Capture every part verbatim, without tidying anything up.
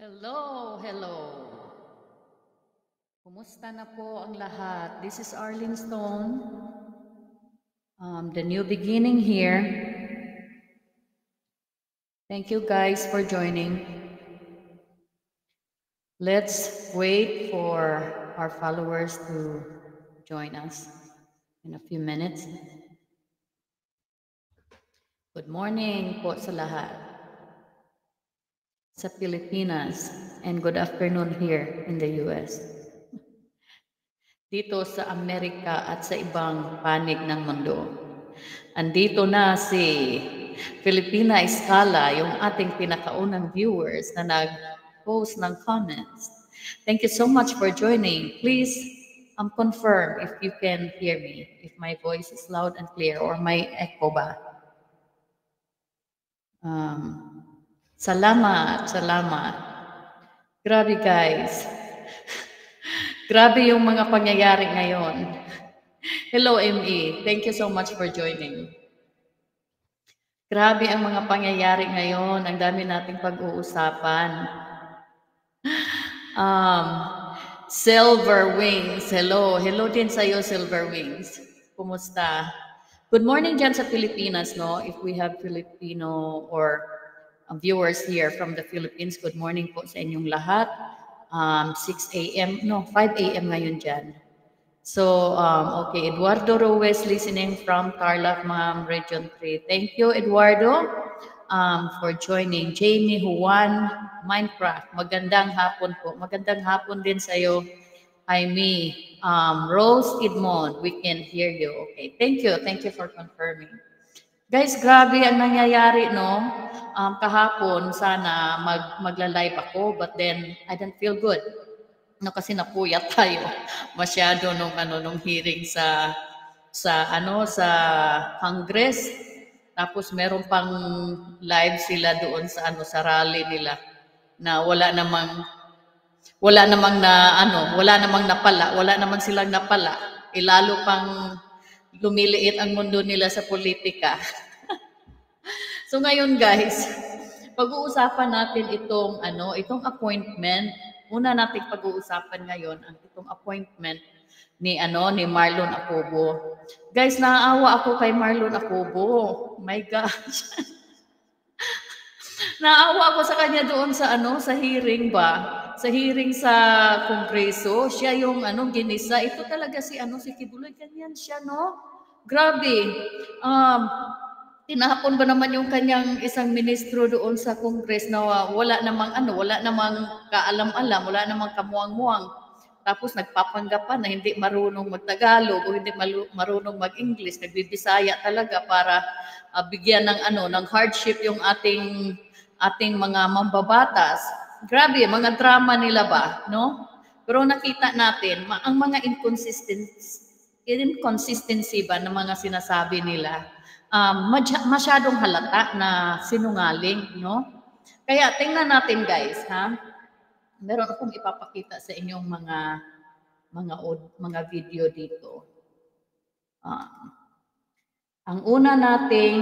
Hello, hello. Kumusta na po ang lahat? This is Arlene Stone. Um, the new beginning here. Thank you guys for joining. Let's wait for our followers to join us in a few minutes. Good morning po sa lahat sa Pilipinas and good afternoon here in the U S. Dito sa Amerika at sa ibang panig ng mundo. Andito na si Filipina Escala, yung ating pinakaunang viewers na nag-post ng comments. Thank you so much for joining. Please um, confirm if you can hear me, if my voice is loud and clear or may echo ba. Um, salamat, salamat. Grabe guys. Grabe yung mga pangyayari ngayon. Hello M E, thank you so much for joining. Grabe ang mga pangyayari ngayon, ang dami nating pag-uusapan. Um, Silver Wings, hello. Hello din sa'yo, Silver Wings. Kumusta? Good morning dyan sa Pilipinas, no? If we have Filipino or um, viewers here from the Philippines, good morning po sa inyong lahat. Um, six A M, no, five A M ngayon dyan. So, um, okay, Eduardo Ruiz listening from Tarlac, Ma'am, Region three. Thank you, Eduardo, um, for joining. Jamie Juan, Minecraft, magandang hapon po. Magandang hapon din sa'yo, Jaime. Um, Rose Edmond, we can hear you. Okay, thank you. Thank you for confirming. Guys, grabe ang nangyayari, no? Um, kahapon, sana mag, magla-live ako, but then I don't feel good. No, kasi napuyat tayo masyado nung ano nung hearing sa sa ano sa Congress, tapos meron pang live sila doon sa ano sa rally nila na wala namang wala namang na ano wala namang napala wala namang silang napala, ilalo pang lumiliit ang mundo nila sa politika. So ngayon guys, pag-uusapan natin itong ano itong appointment. Una nating pag-uusapan ngayon ang itong appointment ni ano ni Marlon Acobo. Guys, naaawa ako kay Marlon Acobo. My gosh. Naaawa ako sa kanya doon sa ano sa hearing ba? Sa hearing sa Kongreso, siya yung ano ginisa. Ito talaga si ano si Kibuloy, ganyan siya, no? Grabe. Um tinahapon ba naman yung kanyang isang ministro doon sa Congress na wala namang ano, wala namang kaalam-alam, wala namang kamuang-muang. Tapos nagpapanggap pa na hindi marunong magtagalog o hindi marunong mag-English, nagbibisaya talaga para uh, bigyan ng ano, ng hardship yung ating ating mga mambabatas. Grabe, mga drama nila ba, no? Pero nakita natin, ang mga inconsistency, inconsistency ba ng mga sinasabi nila, Um, masyadong halata na sinungaling, no? Kaya tingnan natin guys, ha? Meron akong ipapakita sa inyong mga mga mga video dito. Um, ang una nating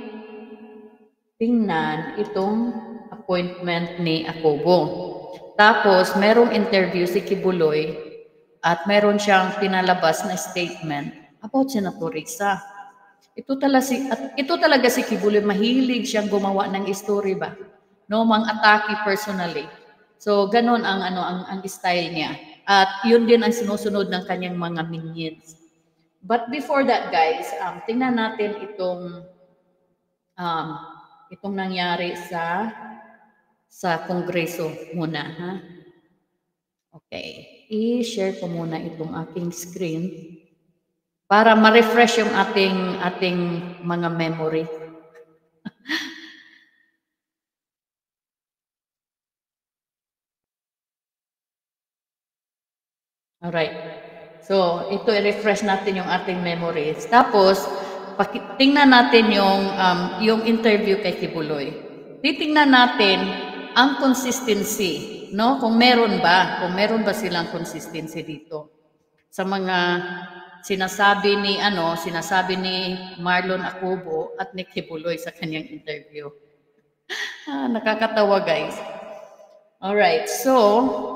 tingnan itong appointment ni Acobo. Tapos merong interview si Kibuloy at meron siyang pinalabas na statement about Senator Risa. Ito talaga si at ito talaga si Kibuloy, mahilig siyang gumawa ng story ba, no, mang-atake personally. So ganon ang ano ang ang style niya. At yun din ang sinusunod ng kanyang mga minions. But before that guys, um tingnan natin itong um itong nangyari sa sa Kongreso muna, ha. Okay, i-share ko muna itong aking screen para ma-refresh yung ating ating mga memory. Alright. So, ito i-refresh natin yung ating memories. Tapos, tingnan natin yung um, yung interview kay Kibuloy. Titingnan natin ang consistency, no? Kung meron ba, kung meron ba silang consistency dito sa mga sinasabi ni ano, sinasabi ni Marlon Acobo at ni Kibuloy sa kanyang interview. Ah, nakakatawa guys. All right, so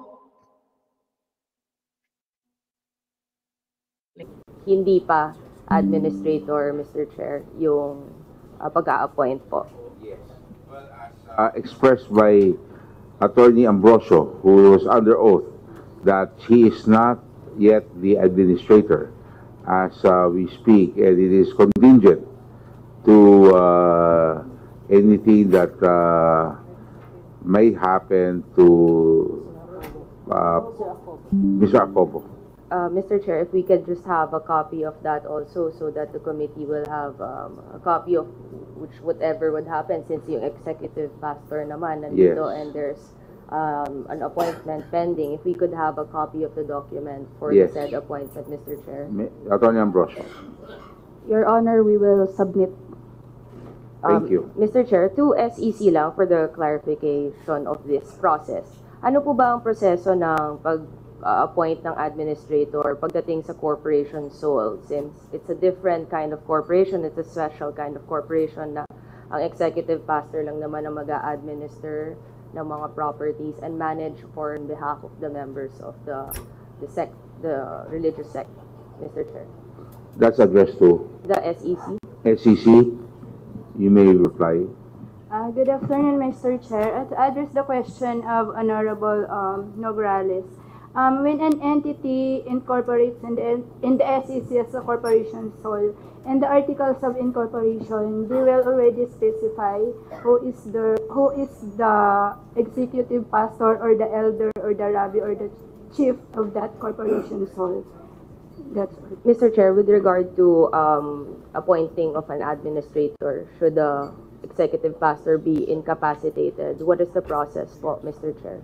Hindi pa administrator, Mister Chair, yung uh, pag-a-appoint po. Yes. Well, as uh, expressed by Attorney Ambrosio, who was under oath, that he is not yet the administrator as uh, we speak, and it is contingent to uh, anything that uh, may happen to uh, Mister Acobo. Uh, Mister Chair, if we could just have a copy of that also so that the committee will have um, a copy of which whatever would happen since yung executive pastor naman nandito Yes. and there's um, an appointment pending. If we could have a copy of the document for Yes. the said appointment, Mister Chair. Mi- Attorney Ambrosio. Your Honor, we will submit. Thank you. Mister Chair, to S E C lang for the clarification of this process. Ano po ba ang proseso ng pag-appoint ng administrator pagdating sa corporation sole? Since it's a different kind of corporation, it's a special kind of corporation na ang executive pastor lang naman ang mag-a-administer ng mga properties and manage for on behalf of the members of the the sect, the religious sect, Mister Chair. That's addressed to The S E C. S E C. You may reply. Uh, good afternoon, Mister Chair. To address the question of Honorable um, Nograles, um, when an entity incorporates in the, in the S E C as a corporation sole, in the articles of incorporation, they will already specify who is the who is the executive pastor or the elder or the rabbi or the chief of that corporation sole. That's all. Mister Chair, with regard to um, appointing of an administrator, should the executive pastor be incapacitated, what is the process po, Mister Chair?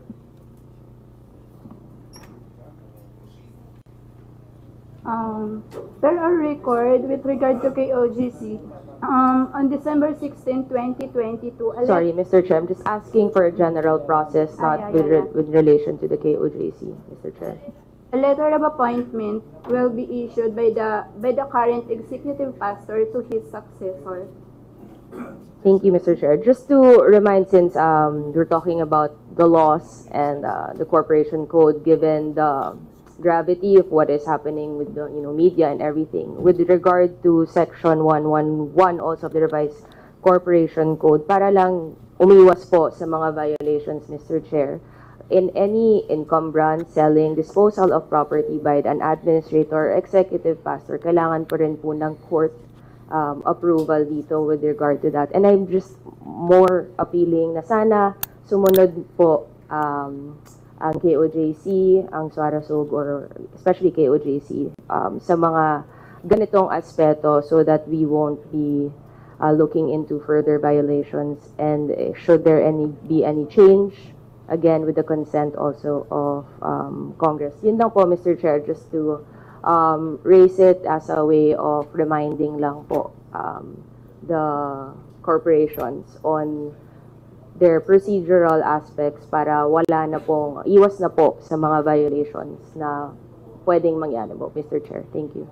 Um, per our record, with regard to K O G C, um, on December sixteenth, twenty twenty-two, a let- Sorry, Mister Chair, I'm just asking for a general process, Ah, not yeah, with, yeah, re- yeah. with relation to the K O J C, Mister Chair. a letter of appointment will be issued by the by the current executive pastor to his successor. Thank you, Mister Chair. Just to remind, since um, we're talking about the laws and uh, the corporation code, given the gravity of what is happening with the you know media and everything, with regard to Section one eleven also of the revised corporation code, para lang umiwas po sa mga violations, Mister Chair, in any encumbrance, selling, disposal of property by an administrator or executive pastor, kailangan po rin po ng court um, approval dito with regard to that. And I'm just more appealing na sana sumunod po um, ang K O J C, ang Suarasog, or especially K O J C, um, sa mga ganitong aspeto so that we won't be uh, looking into further violations. And uh, should there any be any change, again, with the consent also of um, Congress. Yun lang po, Mister Chair, just to um, raise it as a way of reminding lang po um, the corporations on their procedural aspects para wala na pong, iwas na po sa mga violations na pwedeng mangyari po, Mister Chair. Thank you.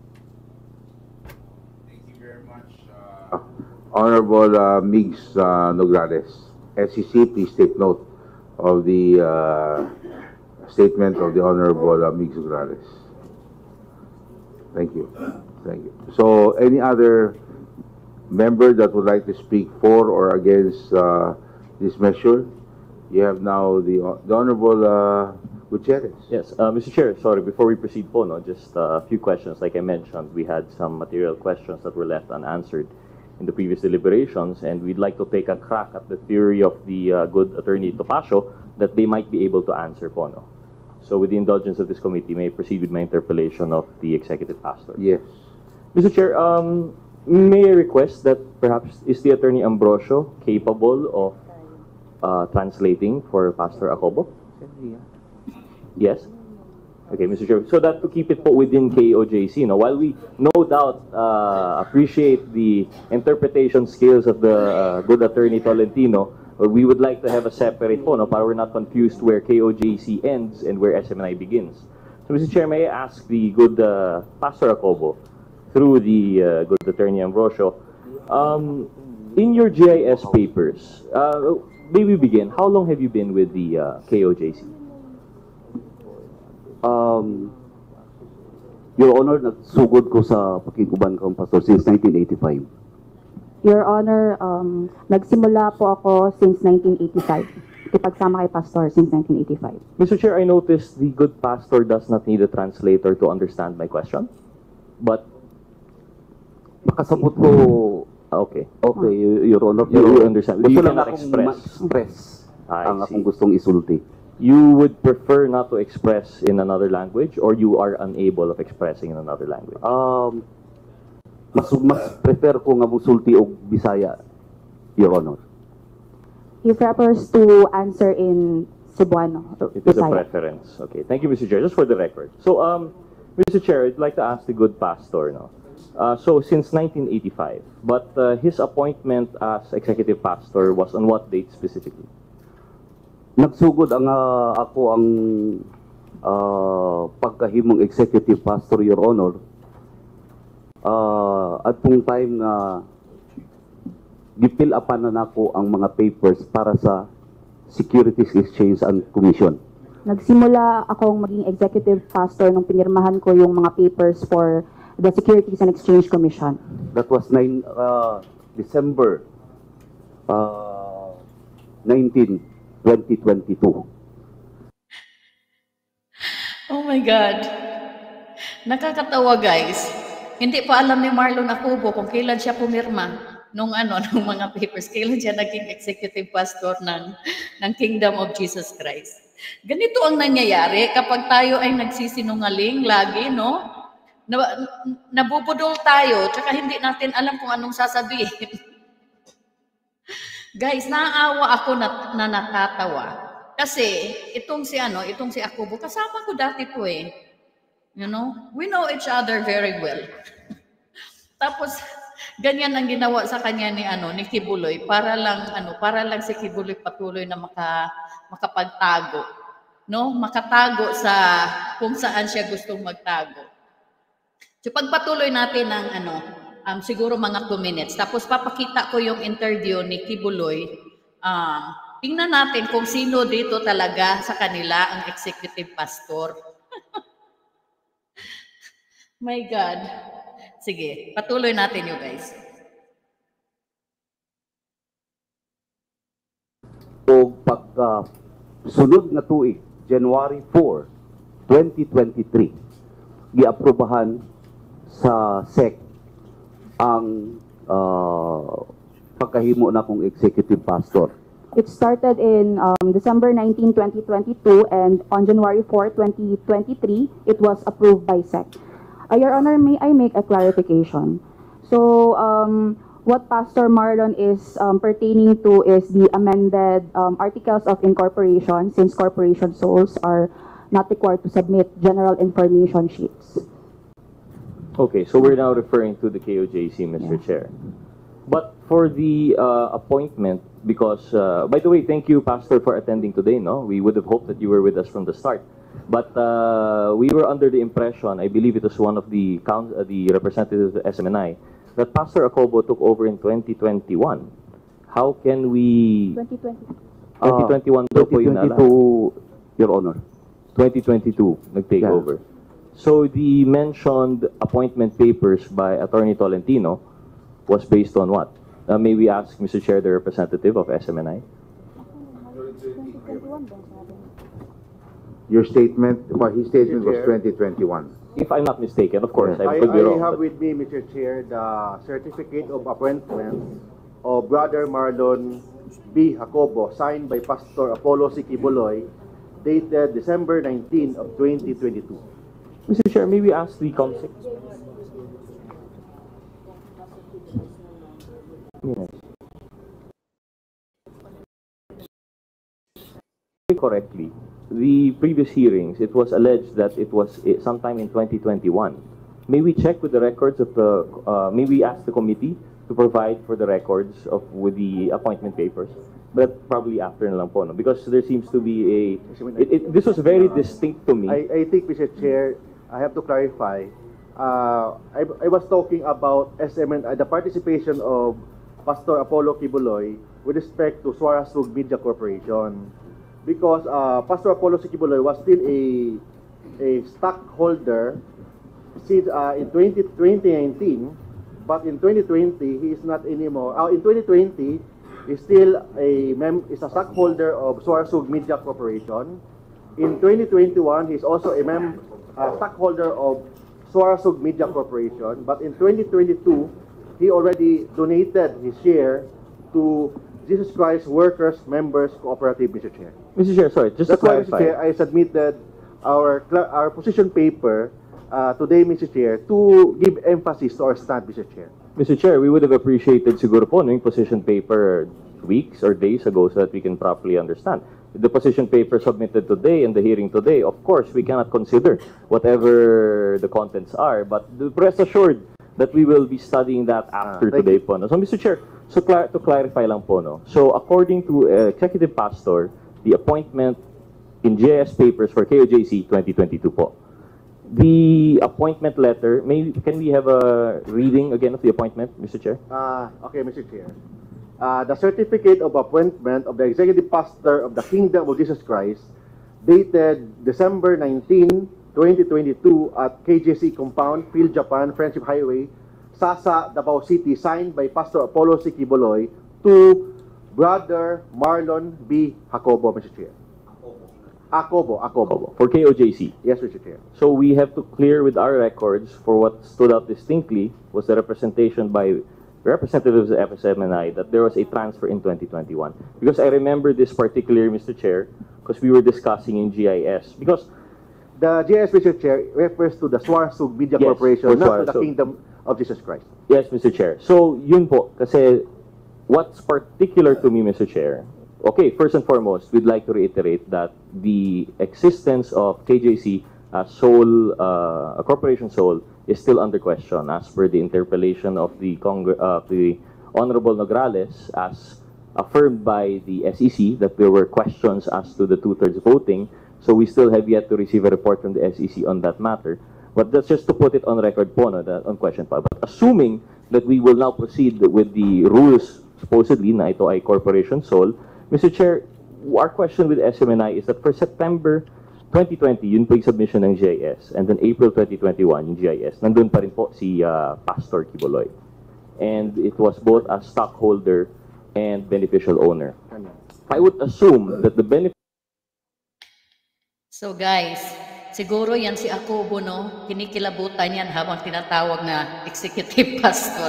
Thank you very much. Uh, Honorable uh, Migs uh, Nograles, S E C, please take note of the uh, statement of the Honorable uh, Migs Nograles. Thank you. Thank you. So, any other member that would like to speak for or against uh, this measure? You have now the, the Honorable uh, Gutierrez. Yes, uh, Mister Chair, sorry, before we proceed po, no, just uh, a few questions. Like I mentioned, we had some material questions that were left unanswered in the previous deliberations, and we'd like to take a crack at the theory of the uh, good attorney Topacio that they might be able to answer po, no? So with the indulgence of this committee, may I proceed with my interpellation of the executive pastor? Yes. Mister Chair, um, may I request that perhaps is the attorney Ambrosio capable of uh, translating for Pastor Acobo? Yes? Okay, Mister Chair. So that to keep it po within K O J C, no? While we no doubt uh, appreciate the interpretation skills of the uh, good attorney Tolentino, uh, we would like to have a separate po, no? Para we're not confused where K O J C ends and where S M N I begins. So, Mister Chair, may I ask the good uh, Pastor Acobo, through the uh, good attorney Ambrosio, um, In your G I S papers, uh, maybe begin, how long have you been with the uh, K O J C? Um, Your Honor, nagsugod ko sa pakikuban kong pastor since nineteen eighty-five. Your Honor, um, nagsimula po ako since nineteen eighty-five. Ipagsama kay Pastor since nineteen eighty-five. Mister Chair, I noticed the good pastor does not need a translator to understand my question. But, Makasabot ko, okay. okay, Your Honor. You, you understand. Gusto You lang cannot akong express. ma-express I ang see. akong gustong isulti. You would prefer not to express in another language, or you are unable of expressing in another language? Um, mas, mas prefer ko nga musulti og Bisaya, Your Honor. He prefers to answer in Cebuano. or It is a Bisaya. preference. Okay. Thank you, Mister Chair. Just for the record. So, um, Mister Chair, I'd like to ask the good pastor, no? Uh, so, since nineteen eighty-five, but uh, his appointment as executive pastor was on what date specifically? Nagsugod ang ah, ako ang ah, pagkahimong executive pastor, Your Honor. Uh, at tong time nga gipil upan na nako ang mga papers para sa Securities Exchange and Commission. Nagsimula akong maging executive pastor nung pinirmahan ko yung mga papers for the Securities and Exchange Commission. That was nine, uh, December uh, nineteenth, twenty twenty-two. Oh my God. Nakakatawa, guys. Hindi pa alam ni Marlon Acobo kung kailan siya pumirma nung ano, nung mga papers, kailan siya naging executive pastor ng, ng Kingdom of Jesus Christ. Ganito ang nangyayari kapag tayo ay nagsisinungaling lagi, no? Na, nabubudol tayo, tsaka hindi natin alam kung anong sasabihin. Guys, naaawa ako na, na natatawa. Kasi itong si ano, itong si Acobo, kasama ko dati to eh. You know, we know each other very well. Tapos ganyan ang ginawa sa kanya ni ano, ni Kibuloy para lang ano, para lang si Kibuloy patuloy na maka makapagtago, no? Makatago sa kung saan siya gustong magtago. So pagpatuloy natin ng ano, um, siguro mga two minutes. Tapos papakita ko yung interview ni Kibuloy. Um, tingnan natin kung sino dito talaga sa kanila ang executive pastor. My God. Sige, patuloy natin you guys. O pagka sunod na tuig, January fourth, twenty twenty-three, giaprobahan sa S E C ang uh, pagkahimo na kong executive pastor. It started in um, December nineteenth, twenty twenty-two, and on January fourth, twenty twenty-three, it was approved by S E C. Uh, Your Honor, may I make a clarification? So, um, what Pastor Marlon is um, pertaining to is the amended um, Articles of Incorporation, since corporation souls are not required to submit general information sheets. Okay, so we're now referring to the K O J C, Mister Chair. But for the uh, appointment, because, uh, by the way, thank you, Pastor, for attending today, no? We would have hoped that you were with us from the start. But uh, we were under the impression, I believe it was one of the, count, uh, the representatives of S M N I, that Pastor Acobo took over in twenty twenty-one. How can we... twenty twenty. twenty twenty-one daw po yun, ala. twenty twenty-two, Your Honor. twenty twenty-two, nag-take Yeah. over. So the mentioned appointment papers by Attorney Tolentino was based on what? Uh, may we ask, Mister Chair, the representative of S M N I? Your statement, well, his statement was Chair. twenty twenty-one. If I'm not mistaken, of course, I, I could be I wrong. have but- with me, Mister Chair, the certificate of appointment of Brother Marlon B. Jacobo, signed by Pastor Apollo C. Kibuloy, dated December nineteenth of twenty twenty-two. Mister Chair, may we ask the COMSEC? Yes. Correctly, the previous hearings, it was alleged that it was eh, sometime in twenty twenty-one. May we check with the records of the, uh, may we ask the committee to provide for the records of, with the appointment papers? But probably after na lang po, no? Because there seems to be a, it, it, this was very distinct to me. I, I think, Mister Chair, I have to clarify. Uh, I, I was talking about S M N I, the participation of Pastor Apollo Kibuloy with respect to Suarasug Media Corporation. Because uh, Pastor Apollo Kibuloy was still a, a stockholder since uh, in twenty nineteen, but in twenty twenty, he is not anymore. Uh, in twenty twenty, he's still a, mem is a stockholder of Suarasug Media Corporation. In twenty twenty-one, he's also a mem uh, stockholder of Suarasug Media Corporation. But in twenty twenty-two, he already donated his share to Jesus Christ Workers Members Cooperative, Mister Chair. Mister Chair, sorry, just That's to why, clarify. Mister Chair, I submitted our our position paper uh, today, Mister Chair, to give emphasis to our stand, Mister Chair. Mister Chair, we would have appreciated siguro po no, yung position paper weeks or days ago so that we can properly understand. The position paper submitted today and the hearing today, of course, we cannot consider whatever the contents are, but rest assured that we will be studying that after Ah, today you. po. No? So, Mister Chair, so clar to clarify lang po, no? So, according to uh, Executive Pastor, the appointment in G I S papers for K O J C twenty twenty-two po. The appointment letter, may can we have a reading again of the appointment, Mister Chair? Uh, okay, Mister Chair. Uh, the certificate of appointment of the Executive Pastor of the Kingdom of Jesus Christ, dated December nineteenth, twenty twenty-two at K J C Compound, Phil Japan, Friendship Highway, Sasa, Davao City, signed by Pastor Apollo C. Kibuloy to Brother Marlon B. Jacobo, Mister Chair. Acobo, Acobo. For K O J C. Yes, Mister Chair. So we have to clear with our records for what stood out distinctly was the representation by representatives of F S M N I that there was a transfer in twenty twenty-one. Because I remember this particularly, Mister Chair, because we were discussing in G I S. Because the G I S, Mister Chair, refers to the Suarasug Media Yes, Corporation, for not to the Suarasug. Kingdom of Jesus Christ. Yes, Mister Chair. So, yun po, kasi what's particular to me, Mister Chair, okay, first and foremost, we'd like to reiterate that the existence of K J C as sole, uh, a corporation sole, is still under question as per the interpellation of the, Congre uh, the Honorable Nograles as affirmed by the S E C that there were questions as to the two-thirds voting. So we still have yet to receive a report from the S E C on that matter. But that's just to put it on record po, no, that, on question pa. But assuming that we will now proceed with the rules, supposedly, na ito ay corporation sole, Mister Chair, our question with S M N I is that for September twenty twenty, yun po yung submission ng G I S, and then April twenty twenty-one, yung G I S, nandun pa rin po si uh, Pastor Kibuloy. And it was both as stockholder and beneficial owner. I would assume that the benefit So guys, siguro yan si Acobo, no? Kinikilabutan yan habang tinatawag na executive pastor.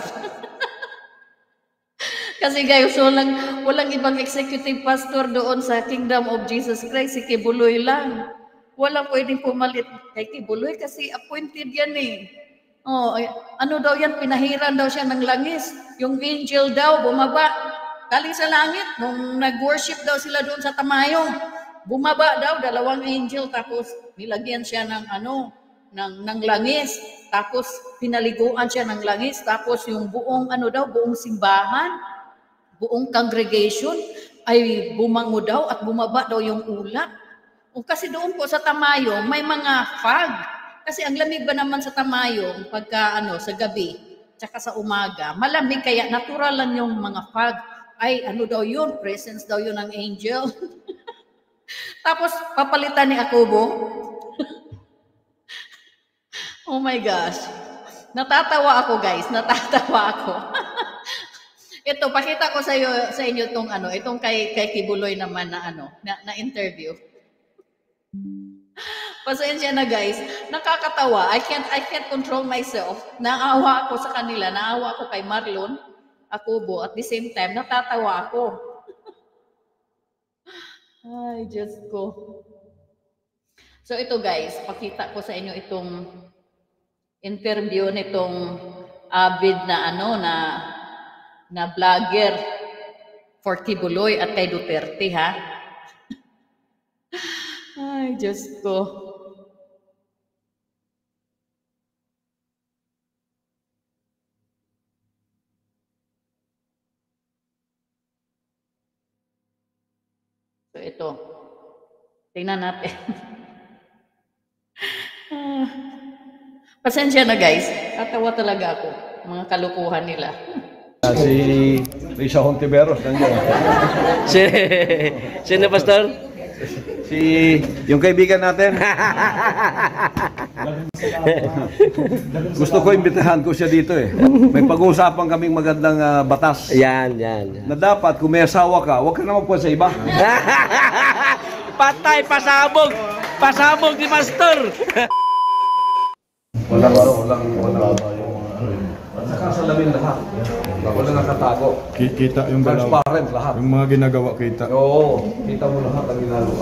Kasi guys, walang, walang ibang executive pastor doon sa Kingdom of Jesus Christ, si Kibuloy lang. Walang pwedeng pumalit kay Kibuloy kasi appointed yan eh. Oh, ay, ano daw yan, pinahiran daw siya ng langis. Yung angel daw, bumaba. Galing sa langit, nung nag-worship daw sila doon sa Tamayong, bumaba daw, dalawang angel, tapos nilagyan siya ng ano, ng, ng langis. Tapos pinaliguan siya ng langis. Tapos yung buong, ano daw, buong simbahan, buong congregation, ay bumango daw at bumaba daw yung ulap. O kasi doon po sa Tamayong, may mga fog. Kasi ang lamig ba naman sa Tamayong pagka ano, sa gabi, tsaka sa umaga, malamig kaya natural lang yung mga fog. Ay, ano daw yun? Presence daw yun ng angel. Tapos, papalitan ni Acobo. Oh my gosh. Natatawa ako, guys. Natatawa ako. Ito, pakita ko sa iyo, sa inyo itong ano, itong kay, kay Kibuloy naman na ano, na, na interview. Pasensya na guys, nakakatawa. I can't I can't control myself. Naawa ako sa kanila, naawa ako kay Marlon Acobo, at the same time natatawa ako. Ay, Diyos ko. So ito guys, pakita ko sa inyo itong interview nitong avid na ano na na vlogger for Kibuloy at kay Duterte, ha? Ay, Diyos ko. So, ito. Tingnan natin. Pasensya na guys. Tatawa talaga ako. Mga kalukuhan nila. Si Risa Hontiveros nandiyan. Si, sino, Pastor? Si yung kaibigan natin. Gusto ko imbitahan ko siya dito eh. May pag-uusapan kaming magandang ah, batas. Yan, yan, yan. Na dapat kung may asawa ka, huwag ka naman po sa iba. Patay, pasabog! Pasabog ni Pastor! Walang ano, walang walang nakasalamin lahat. Walang nakatago. Kita yung dalawa. Transparent lahat. Yung mga ginagawa kita. Oo, kita mo lahat ang ginagawa.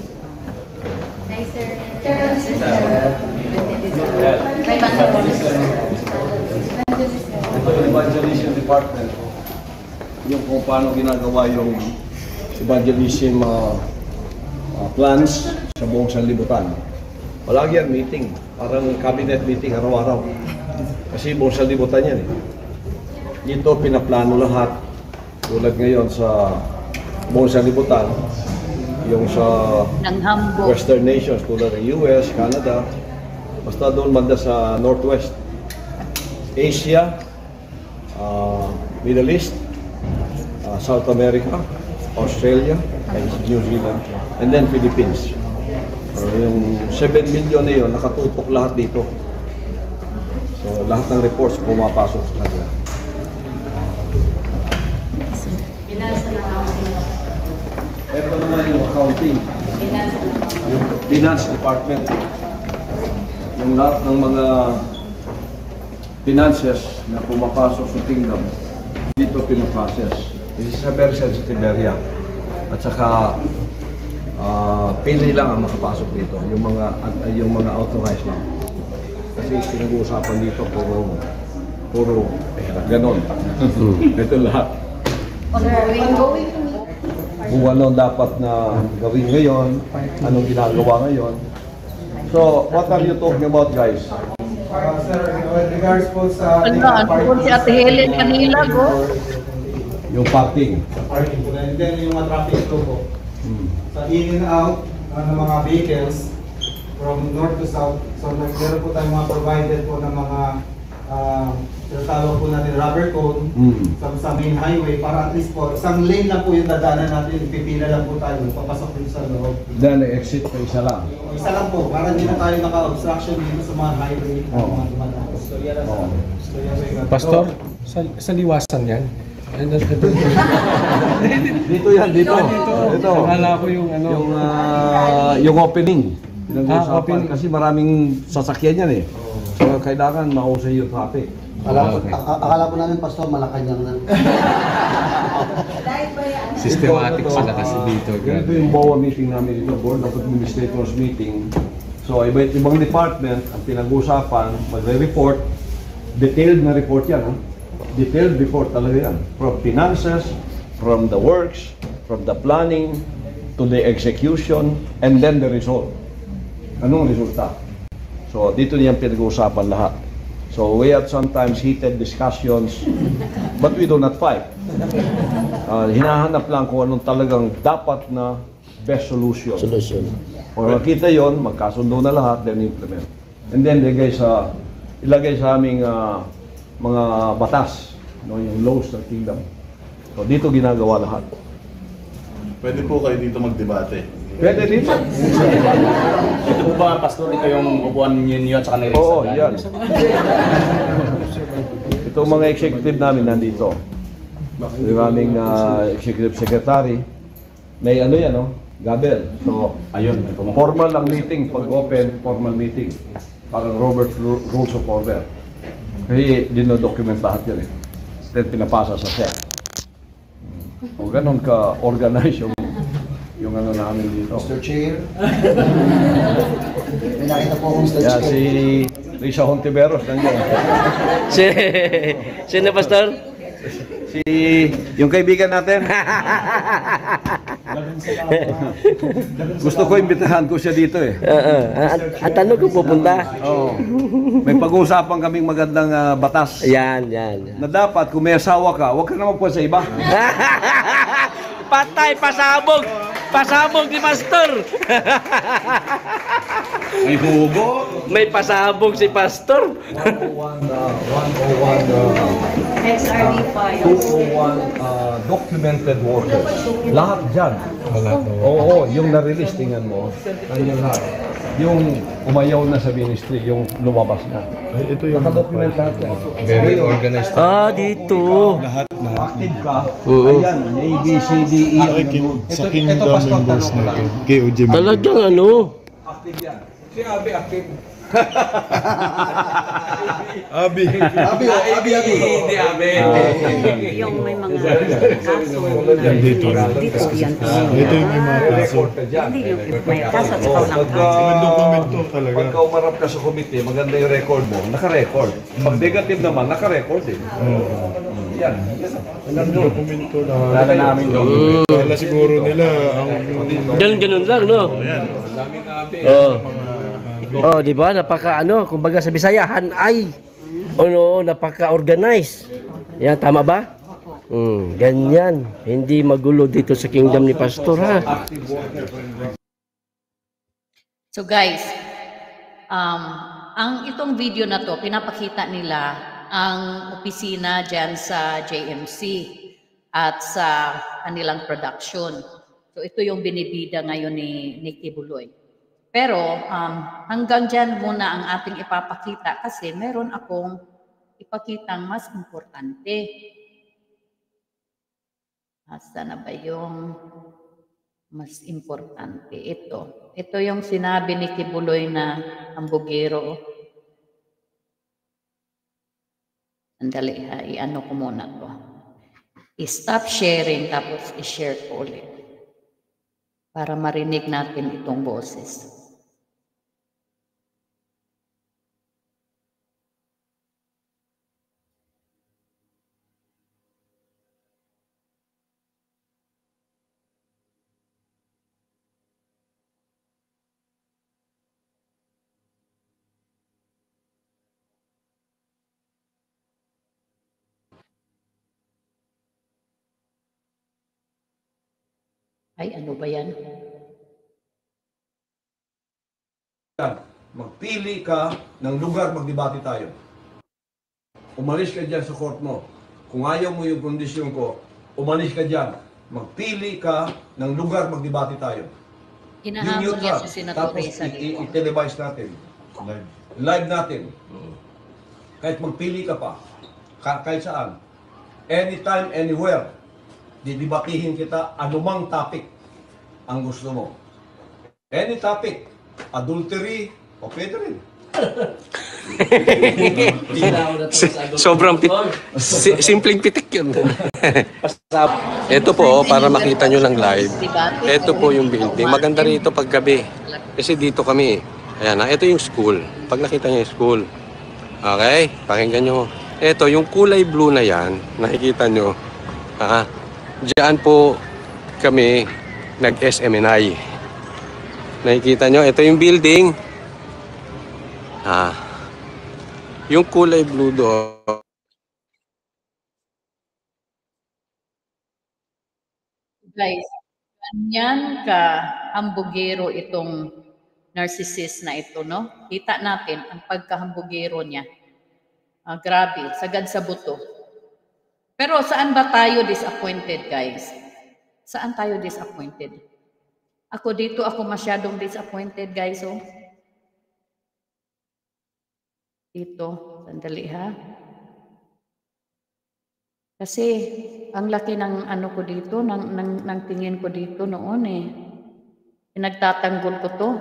Ito yung evangelism department. Yung kung paano ginagawa yung evangelism uh, uh, plans sa buong sanlibutan. Palagi yan meeting. Parang cabinet meeting araw-araw. Kasi buong sanlibutan yan eh. Dito pinaplano lahat. Tulad ngayon sa buong sanlibutan. Yung sa Western nations tulad ng U S, Canada. Basta doon banda sa Northwest. Asia, uh, Middle East, uh, South America, Australia, and New Zealand, and then Philippines. So, yung seven million na yun, nakatutok lahat dito. So, lahat ng reports pumapasok sa kanila. Ito naman yung accounting, yung finance department. Yung lahat ng mga finances na pumapasok sa kingdom, dito pinaprocess. This is a very sensitive area. At saka, uh, pili lang ang makapasok dito, yung mga uh, yung mga authorized lang. Kasi pinag-uusapan dito, puro, puro, eh, ganon. Ito lahat. Kung ano dapat na gawin ngayon, anong ginagawa ngayon. So, what are you talking about, guys? Uh, sir, with regards po sa Ano, ano si Ate Helen kanila, go? Yung parking. parking po, and then yung mga traffic flow po. Hmm. Sa in and out uh, ng mga vehicles from north to south. So, meron po tayong mga provided po ng mga uh, tinatawag po natin rubber cone Hmm. sa, sa main highway para at least po, isang lane lang po yung dadaanan natin, pipila lang po tayo, papasok din sa loob. Then, exit pa isa lang. Isa lang po, para hindi na tayo naka-obstruction dito sa mga highway. Oo. Mga dumadaan. So, yan lang. Oo. So, yan lang. Pastor, sa, sa liwasan yan. Ano, ito, Dito yan, dito. Ito. Akala ko yung ano. Yung, ah, yung opening. Ah, opening. Kasi maraming sasakyan yan eh. So, kailangan mausay yung traffic. Akala, okay. Akala ko namin, Pastor, Malacanang na. Systematic sila kasi dito. Ganito yung B O A meeting namin dito, Board of Administrators meeting. So, iba ibang department ang pinag-uusapan, magre-report. Detailed na report yan, ha? Detailed report talaga yan. From finances, from the works, from the planning, to the execution, and then the result. Anong resulta? So, dito niyan pinag-uusapan lahat. So, we have sometimes heated discussions, but we do not fight. Uh, hinahanap lang kung anong talagang dapat na best solution. Solution. O makita yon, magkasundo na lahat, then implement. And then ilagay sa, ilagay sa aming uh, mga batas, no, yung laws ng kingdom. So, dito ginagawa lahat. Pwede po kayo dito magdebate. Pwede dito. Ito po ba, Pastor, ito yung upuan ninyo at saka ni Risa? Oo, yan. Ito mga executive namin nandito. Yung aming uh, executive secretary. May ano yan, no? Gabel. So, ayun. Formal ang meeting. Pag open, formal meeting. Parang Robert Rules of Order. Kasi dino-document lahat yun eh. Then pinapasa sa S E C. O ganun ka-organize yung yung ano namin dito. Mister Chair. May nakita po akong Mister Yeah, Chair. si Risa Hontiveros nandiyan. Si, sino, Pastor? Si yung kaibigan natin. Gusto ko imbitahan ko siya dito eh. Uh, uh, at, at ano kung pupunta? Oo. May pag-uusapan kaming magandang uh, batas. Yan, yan, yan. Na dapat kung may asawa ka, huwag ka naman po sa iba. Patay, pasabog! Pasabog ni Pastor! May hugo. May pasabog si Pastor. one oh one, uh, one oh one uh, X R D file. two oh one uh, documented workers. Lahat dyan. Oo, yung na-release, tingnan mo. Nandiyan lahat. Yung umayaw na sa ministry, yung lumabas na. Ito yung nakadocument lahat yan. very organized. Ah, dito. Lahat na. Active ka. Oo. Ayan, A, B, C, D, E. Sa kingdom members na ito. K O J members. Talagang ano? Active yan. Si Abi, active. Abi. Abi, oh, abi, abi. Hindi, Abi. Yung may mga kaso na Dito. dito yan. Ito yung may mga kaso. Hindi yung may kaso at saka lang kaso. May dokumento talaga. Pagka umarap ka sa committee, maganda yung record mo, naka-record. Pag negative naman, naka-record eh. Yan. Ang dokumento na. Lala namin doon. Kala siguro nila ang... Ganun-ganun lang, no? Oo. Oh, di ba? Napaka ano, kumbaga sa Bisaya, hanay. O no, napaka-organized. Yan, tama ba? Hmm, ganyan. Hindi magulo dito sa kingdom ni Pastor, ha? So guys, um, ang itong video na to, pinapakita nila ang opisina dyan sa J M C at sa kanilang production. So ito yung binibida ngayon ni Nicky Buloy. Pero um, hanggang dyan muna ang ating ipapakita kasi meron akong ipakitang mas importante. Asa na ba yung mas importante? Ito. Ito yung sinabi ni Kibuloy na hambugero. Andali ha, i-ano ko muna to. I-stop sharing tapos i-share ko ulit. Para marinig natin itong boses. Ay, ano ba yan? Magpili ka ng lugar, magdebate tayo. Umalis ka dyan sa court mo. Kung ayaw mo yung kondisyon ko, umalis ka dyan. Magpili ka ng lugar, magdebate tayo. Hinahamon niya si Senator Reza dito. I-televise natin. Live. Live natin. Kahit magpili ka pa. Kahit saan. Anytime, anywhere. Didibatihin kita anumang topic ang gusto mo. Any topic. Adultery, o pwede rin. Sobrang pit si, simpleng pitik yun. Ito po, para makita nyo lang live. Ito po yung building. Maganda rito paggabi. Kasi dito kami. Ayan, ito yung school. Pag nakita nyo yung school. Okay, pakinggan nyo. Ito, yung kulay blue na yan, nakikita nyo. Ah, diyan po kami nag-S M N I. Nakikita nyo, ito yung building. Ah, yung kulay blue doon. Guys, ganyan ka hambugero itong narcissist na ito, no? Kita natin ang pagkahambugero niya. Ah, grabe, sagad sa buto. Pero saan ba tayo disappointed, guys? Saan tayo disappointed? Ako dito, ako masyadong disappointed, guys. Oh. Dito, sandali ha. Kasi ang laki ng ano ko dito, ng, ng, ng tingin ko dito noon eh. Pinagtatanggol ko to.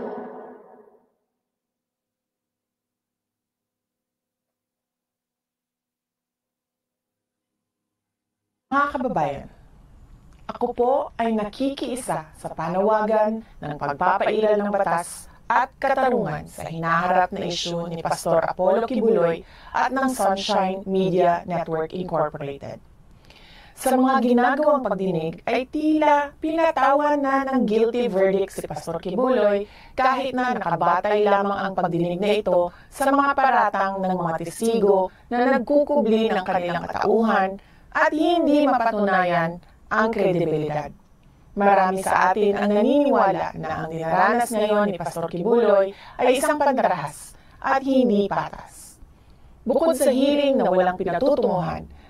Mga kababayan, ako po ay nakikiisa sa panawagan ng pagpapairal ng batas at katarungan sa hinaharap na isyu ni Pastor Apollo Kibuloy at ng Sunshine Media Network Incorporated. Sa mga ginagawang pagdinig ay tila pinatawan na ng guilty verdict si Pastor Kibuloy kahit na nakabatay lamang ang pagdinig na ito sa mga paratang ng mga testigo na nagkukubli ng kanilang katauhan at hindi mapatunayan ang kredibilidad. Marami sa atin ang naniniwala na ang dinaranas ngayon ni Pastor Kibuloy ay isang pandarahas at hindi patas. Bukod sa hearing na walang pinatutunguhan,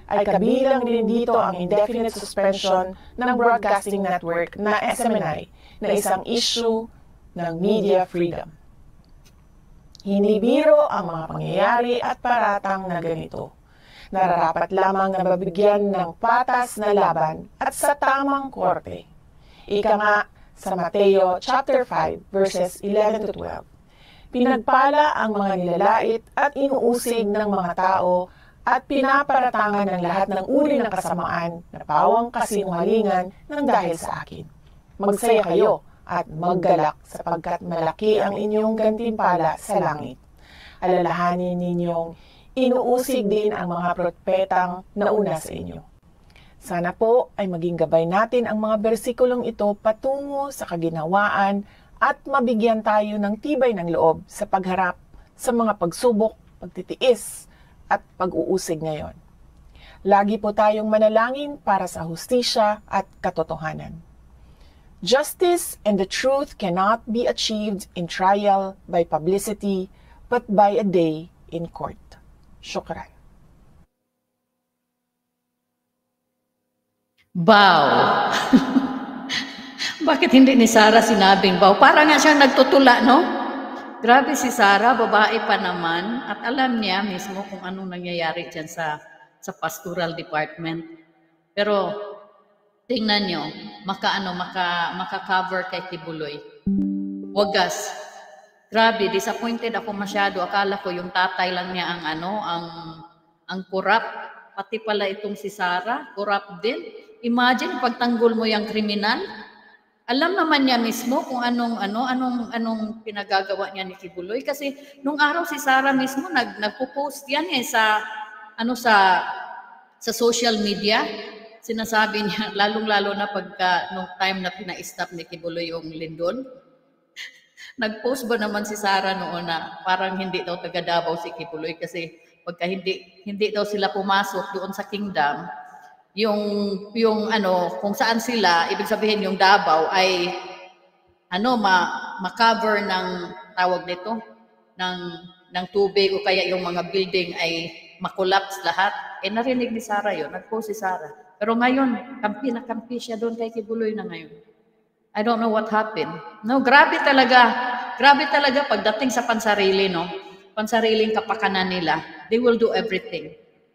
ay kabilang din dito ang indefinite suspension ng broadcasting network na S M N I na isang issue ng media freedom. Hindi biro ang mga pangyayari at paratang na ganito. Nararapat lamang na mabigyan ng patas na laban at sa tamang korte. Ika nga sa Mateo chapter five verses eleven to twelve. Pinagpala ang mga nilalait at inuusig ng mga tao at pinaparatangan ng lahat ng uri ng kasamaan na pawang kasinungalingan ng dahil sa akin. Magsaya kayo at maggalak sapagkat malaki ang inyong gantimpala sa langit. Alalahanin ninyong inuusig din ang mga propetang nauna sa inyo. Sana po ay maging gabay natin ang mga bersikulong ito patungo sa kaginawaan at mabigyan tayo ng tibay ng loob sa pagharap sa mga pagsubok, pagtitiis at pag-uusig ngayon. Lagi po tayong manalangin para sa hustisya at katotohanan. Justice and the truth cannot be achieved in trial by publicity, but by a day in court. Shukran. Bow. Bakit hindi ni Sarah sinabing bow? Para nga siyang nagtutula, no? Grabe si Sarah, babae pa naman, at alam niya mismo kung anong nangyayari dyan sa, sa pastoral department. Pero, tingnan nyo, maka, ano, maka, maka-cover kay Kibuloy. Wagas. Grabe, disappointed ako masyado. Akala ko yung tatay lang niya ang ano, ang ang corrupt. Pati pala itong si Sarah, corrupt din. Imagine pagtanggol mo yung kriminal. Alam naman niya mismo kung anong ano, anong anong pinagagawa niya ni Kibuloy kasi nung araw si Sarah mismo nag nagpo-post yan eh sa ano sa sa social media. Sinasabi niya lalong-lalo na pagka nung time na pina-stop ni Kibuloy yung Lindol. Nag-post ba naman si Sarah noon na parang hindi daw taga Davao si Kibuloy kasi pagka hindi hindi daw sila pumasok doon sa kingdom, yung yung ano kung saan sila, ibig sabihin yung Davao ay ano ma ma-cover ng tawag nito ng ng tubig o kaya yung mga building ay ma-collapse lahat. Eh narinig ni Sarah yun, nag-post si Sarah. Pero ngayon, kampi na kampi siya doon kay Kibuloy na ngayon. I don't know what happened. No, grabe talaga. Grabe talaga pagdating sa pansarili, no? Pansariling kapakanan nila. They will do everything.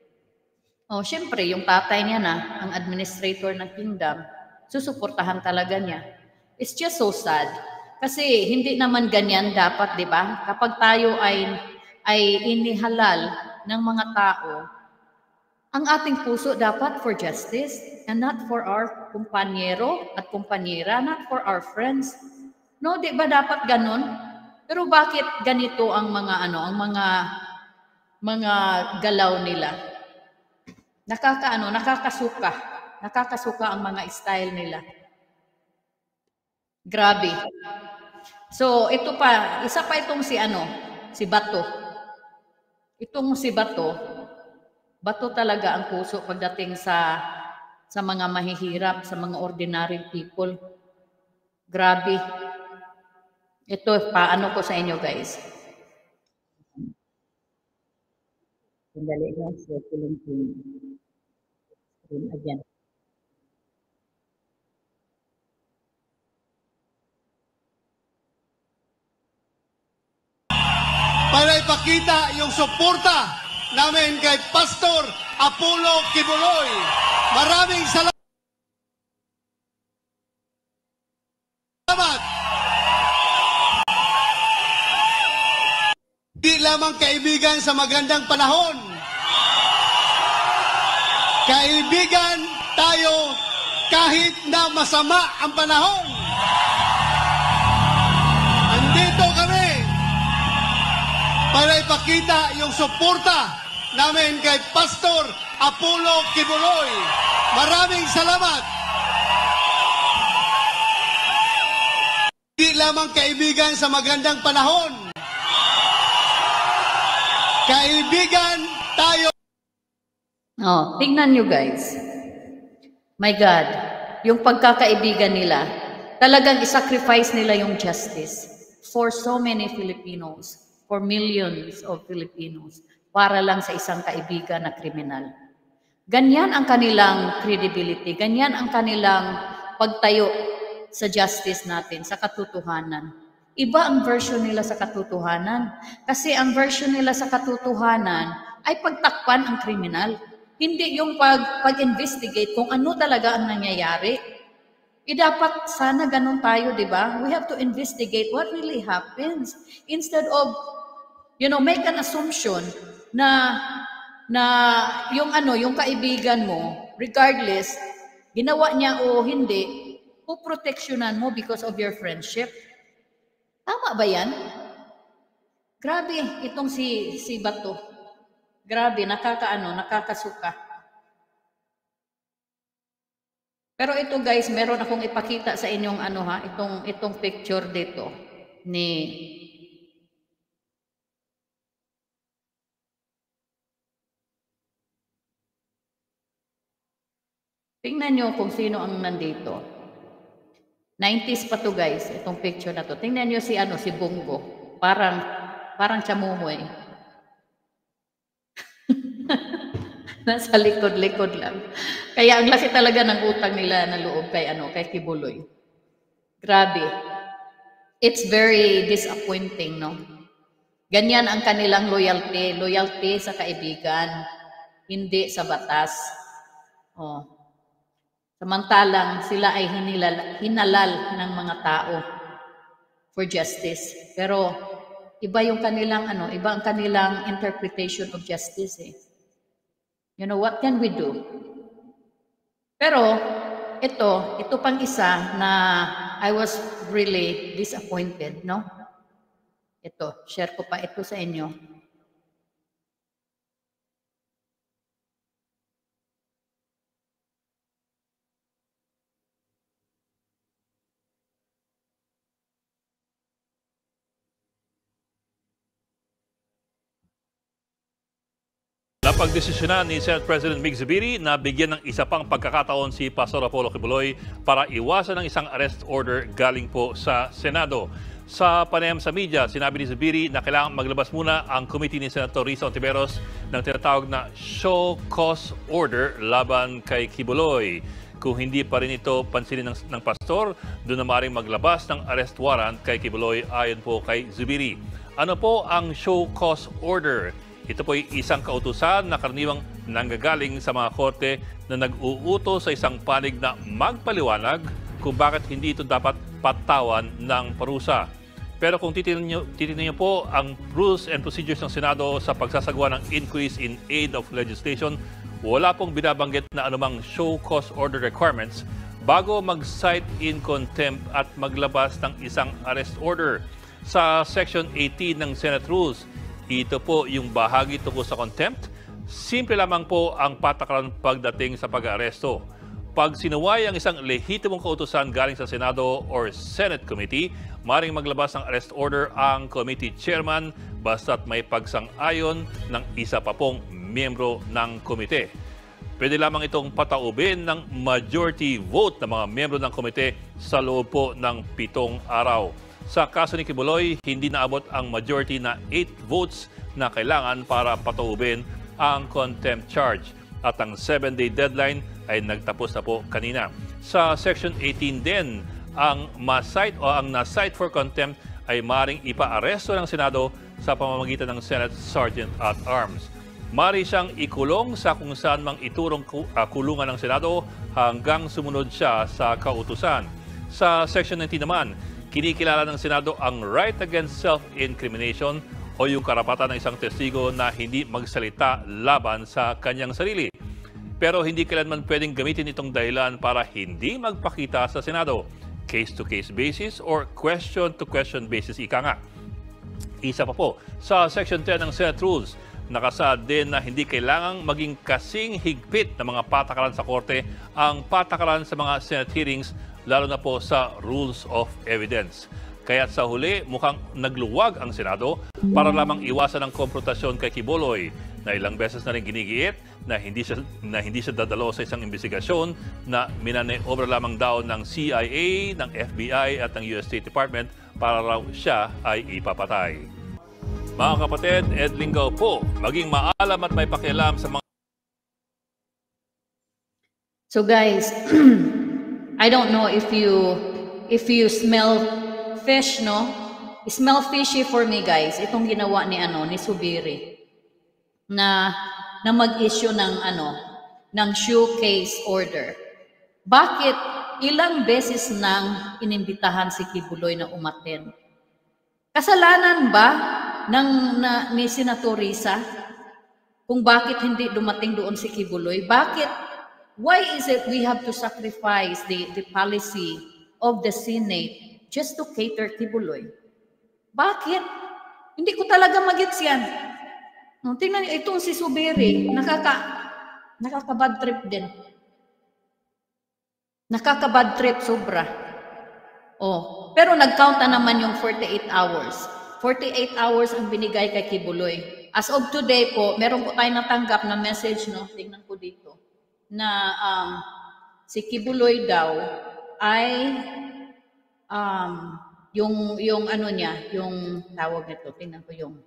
Oh, syempre, yung tatay niya na, ang administrator ng kingdom, susuportahan talaga niya. It's just so sad. Kasi hindi naman ganyan dapat, di ba? Kapag tayo ay, ay inihalal ng mga tao, ang ating puso dapat for justice and not for our kumpanyero at kumpanyera, not for our friends. No, di ba dapat ganun? Pero bakit ganito ang mga ano, ang mga mga galaw nila? Nakakaano, nakakasuka. Nakakasuka ang mga style nila. Grabe. So, ito pa, isa pa itong si ano, si Bato. Itong si Bato, Bato talaga ang puso pagdating sa sa mga mahihirap, sa mga ordinary people. Grabe. Ito, paano ko sa inyo, guys. Sandali lang, share ko lang yung screen again. Para ipakita yung suporta namin kay Pastor Apollo Kibuloy. Maraming salamat. Di lamang kaibigan sa magandang panahon. Kaibigan tayo kahit na masama ang panahon. Andito kami para ipakita yung suporta namin kay Pastor Apollo Kibuloy. Maraming salamat. Di lamang kaibigan sa magandang panahon. Kaibigan tayo. Oh, tingnan nyo guys. My God, yung pagkakaibigan nila, talagang isacrifice nila yung justice for so many Filipinos, for millions of Filipinos, para lang sa isang kaibigan na kriminal. Ganyan ang kanilang credibility, ganyan ang kanilang pagtayo sa justice natin, sa katotohanan. Iba ang version nila sa katotohanan. Kasi ang version nila sa katotohanan ay pagtakpan ang kriminal. Hindi yung pag, pag-investigate kung ano talaga ang nangyayari. E dapat sana ganun tayo, di ba? We have to investigate what really happens instead of, you know, make an assumption na na yung ano, yung kaibigan mo, regardless, ginawa niya o hindi, puproteksyonan mo because of your friendship. Tama ba yan? Grabe, itong si, si Bato. Grabe, nakakaano, nakakasuka. Pero ito guys, meron akong ipakita sa inyong ano ha, itong, itong picture dito ni tingnan nyo kung sino ang nandito. nineties pa to guys, itong picture na to. Tingnan nyo si ano, si Bongo. Parang, parang chamumoy. Nasa likod-likod lang. Kaya ang laki talaga ng utang nila na loob kay ano, kay Kibuloy. Grabe. It's very disappointing, no? Ganyan ang kanilang loyalty, loyalty sa kaibigan, hindi sa batas. Oh. Samantalang sila ay hinilal, hinalal ng mga tao for justice. Pero iba yung kanilang ano, iba ang kanilang interpretation of justice eh. You know, what can we do? Pero ito, ito pang isa na I was really disappointed, no? Ito, share ko pa ito sa inyo. Napagdesisyonan ni Senate President Mig Zubiri na bigyan ng isa pang pagkakataon si Pastor Apollo Kibuloy para iwasan ng isang arrest order galing po sa Senado. Sa panayam sa media, sinabi ni Zubiri na kailangan maglabas muna ang committee ni Senator Risa Ontiveros ng tinatawag na show cause order laban kay Kibuloy. Kung hindi pa rin ito pansinin ng, ng pastor, doon na maaaring maglabas ng arrest warrant kay Kibuloy ayon po kay Zubiri. Ano po ang show cause order? Ito po ay isang kautusan na karaniwang nanggagaling sa mga korte na nag-uutos sa isang panig na magpaliwanag kung bakit hindi ito dapat patawan ng parusa. Pero kung titignan niyo, titignan niyo po ang rules and procedures ng Senado sa pagsasagawa ng inquiries in aid of legislation, wala pong binabanggit na anumang show cause order requirements bago mag-cite in contempt at maglabas ng isang arrest order. Sa Section eighteen ng Senate Rules, ito po yung bahagi tungkol sa contempt. Simple lamang po ang patakaran pagdating sa pag-aaresto. Pag sinuway ang isang lehitimong kautusan galing sa Senado or Senate Committee, maaaring maglabas ng arrest order ang committee chairman basta't may pagsang-ayon ng isa pa pong miyembro ng komite. Pwede lamang itong pataubin ng majority vote ng mga miyembro ng komite sa loob po ng pitong araw. Sa kaso ni Kibuloy, hindi naabot ang majority na eight votes na kailangan para pataubin ang contempt charge. At ang seven-day deadline ay nagtapos na po kanina. Sa Section eighteen din, ang ma-cite o ang na-cite for contempt ay maaaring ipa-aresto ng Senado sa pamamagitan ng Senate Sergeant at Arms. Maaari siyang ikulong sa kung saan mang iturong kulungan ng Senado hanggang sumunod siya sa kautusan. Sa Section nineteen naman, kinikilala ng Senado ang right against self-incrimination o yung karapatan ng isang testigo na hindi magsalita laban sa kanyang sarili. Pero hindi kailanman pwedeng gamitin itong dahilan para hindi magpakita sa Senado. Case-to-case basis or question-to-question basis ika nga. Isa pa po, sa Section ten ng Senate Rules, nakasaad din na hindi kailangang maging kasing higpit ng mga patakaran sa korte ang patakaran sa mga Senate hearings, lalo na po sa Rules of Evidence. Kaya sa huli, mukhang nagluwag ang Senado para lamang iwasan ang konfrontasyon kay Kibuloy na ilang beses na rin ginigiit na hindi siya, na hindi siya dadalo sa isang investigasyon na minane-over lamang daw ng C I A, ng F B I at ng U S State Department para raw siya ay ipapatay. Mga kapatid, Ed Lingaw po, maging maalam at may pakialam sa mga So guys, I don't know if you if you smell fish, no? Smell fishy for me, guys. Itong ginawa ni ano ni Zubiri na na mag-issue ng ano ng showcase order. Bakit ilang beses nang inimbitahan si Kibuloy na umattend? Kasalanan ba ng na, ni Senator Risa kung bakit hindi dumating doon si Kibuloy? Bakit? Why is it we have to sacrifice the, the policy of the Senate just to cater Kibuloy? Bakit? Hindi ko talaga magets yan. No, tingnan niyo, itong si Zubiri, nakaka, nakaka-bad trip din. Nakaka-bad trip sobra. Oh, pero nag-count na naman yung forty-eight hours. forty-eight hours ang binigay kay Kibuloy. As of today po, meron po tayo natanggap na message, no? Tingnan ko dito. Na um, si Kibuloy daw ay um, yung yung ano niya, yung tawag nito, tingnan ko yung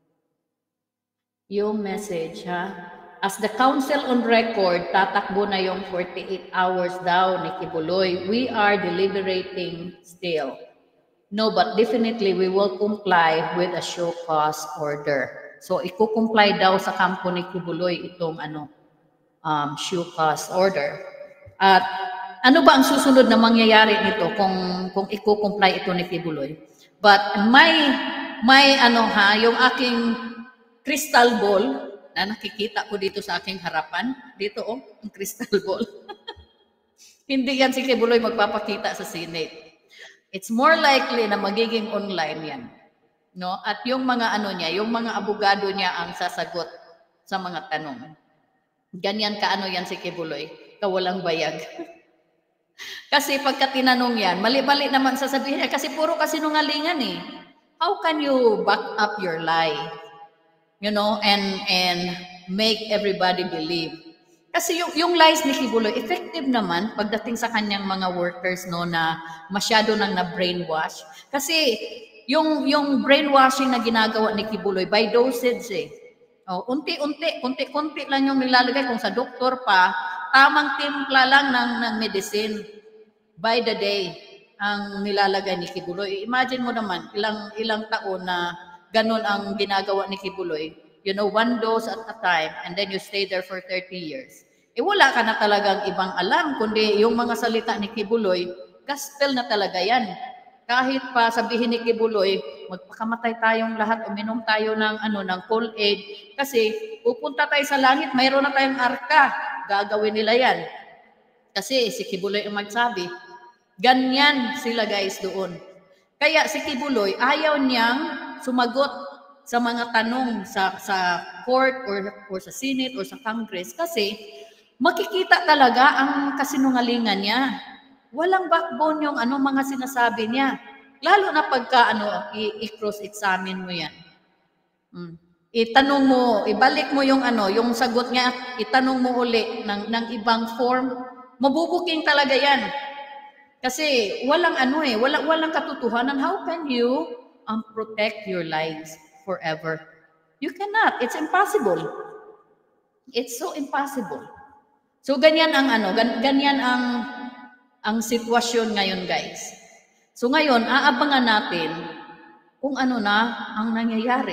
yung message, ha. As the council on record, tatakbo na yung forty-eight hours daw ni Kibuloy. We are deliberating still. No, but definitely we will comply with a show cause order. So iko-comply daw sa kampo ni Kibuloy itong ano um, show cause order. At ano ba ang susunod na mangyayari nito kung kung iko-comply ito ni Kibuloy? But may may ano ha, yung aking crystal ball na nakikita ko dito sa aking harapan, dito oh, ang crystal ball. Hindi yan si Kibuloy magpapakita sa Senate. It's more likely na magiging online yan. No? At yung mga ano niya, yung mga abogado niya ang sasagot sa mga tanong. Ganyan ka ano yan si Kibuloy, kawalang bayag. Kasi pagka tinanong yan, mali-mali naman sasabihin niya, kasi puro kasinungalingan eh. How can you back up your lie? You know, and and make everybody believe. Kasi yung, yung lies ni Kibuloy, effective naman pagdating sa kanyang mga workers, no, na masyado nang na-brainwash. Kasi yung, yung brainwashing na ginagawa ni Kibuloy, by dosage eh. Oh, unti-unti, unti-unti lang yung nilalagay. Kung sa doktor pa, tamang timpla lang ng, ng medicine by the day ang nilalagay ni Kibuloy. Imagine mo naman, ilang, ilang taon na ganun ang ginagawa ni Kibuloy. You know, one dose at a time, and then you stay there for thirty years. Eh wala ka na talagang ibang alam, kundi yung mga salita ni Kibuloy, gospel na talaga yan. Kahit pa sabihin ni Kibuloy, magpakamatay tayong lahat, uminom tayo ng, ano, ng Kool-Aid, kasi pupunta tayo sa langit, mayroon na tayong arka, gagawin nila yan. Kasi si Kibuloy ang magsabi, ganyan sila guys doon. Kaya si Kibuloy, ayaw niyang sumagot sa mga tanong sa sa court or, or sa Senate or sa Congress kasi makikita talaga ang kasinungalingan niya. Walang backbone yung ano mga sinasabi niya. Lalo na pagka ano i-cross examine mo 'yan. Hmm. Itanong mo, ibalik mo yung ano, yung sagot niya, itanong mo uli ng ng ibang form, mabubuking talaga 'yan. Kasi walang ano eh, wala walang katotohanan. How can you um, protect your lives forever? You cannot. It's impossible. It's so impossible. So ganyan ang ano, ganyan ang ang sitwasyon ngayon, guys. So ngayon, aabangan natin kung ano na ang nangyayari.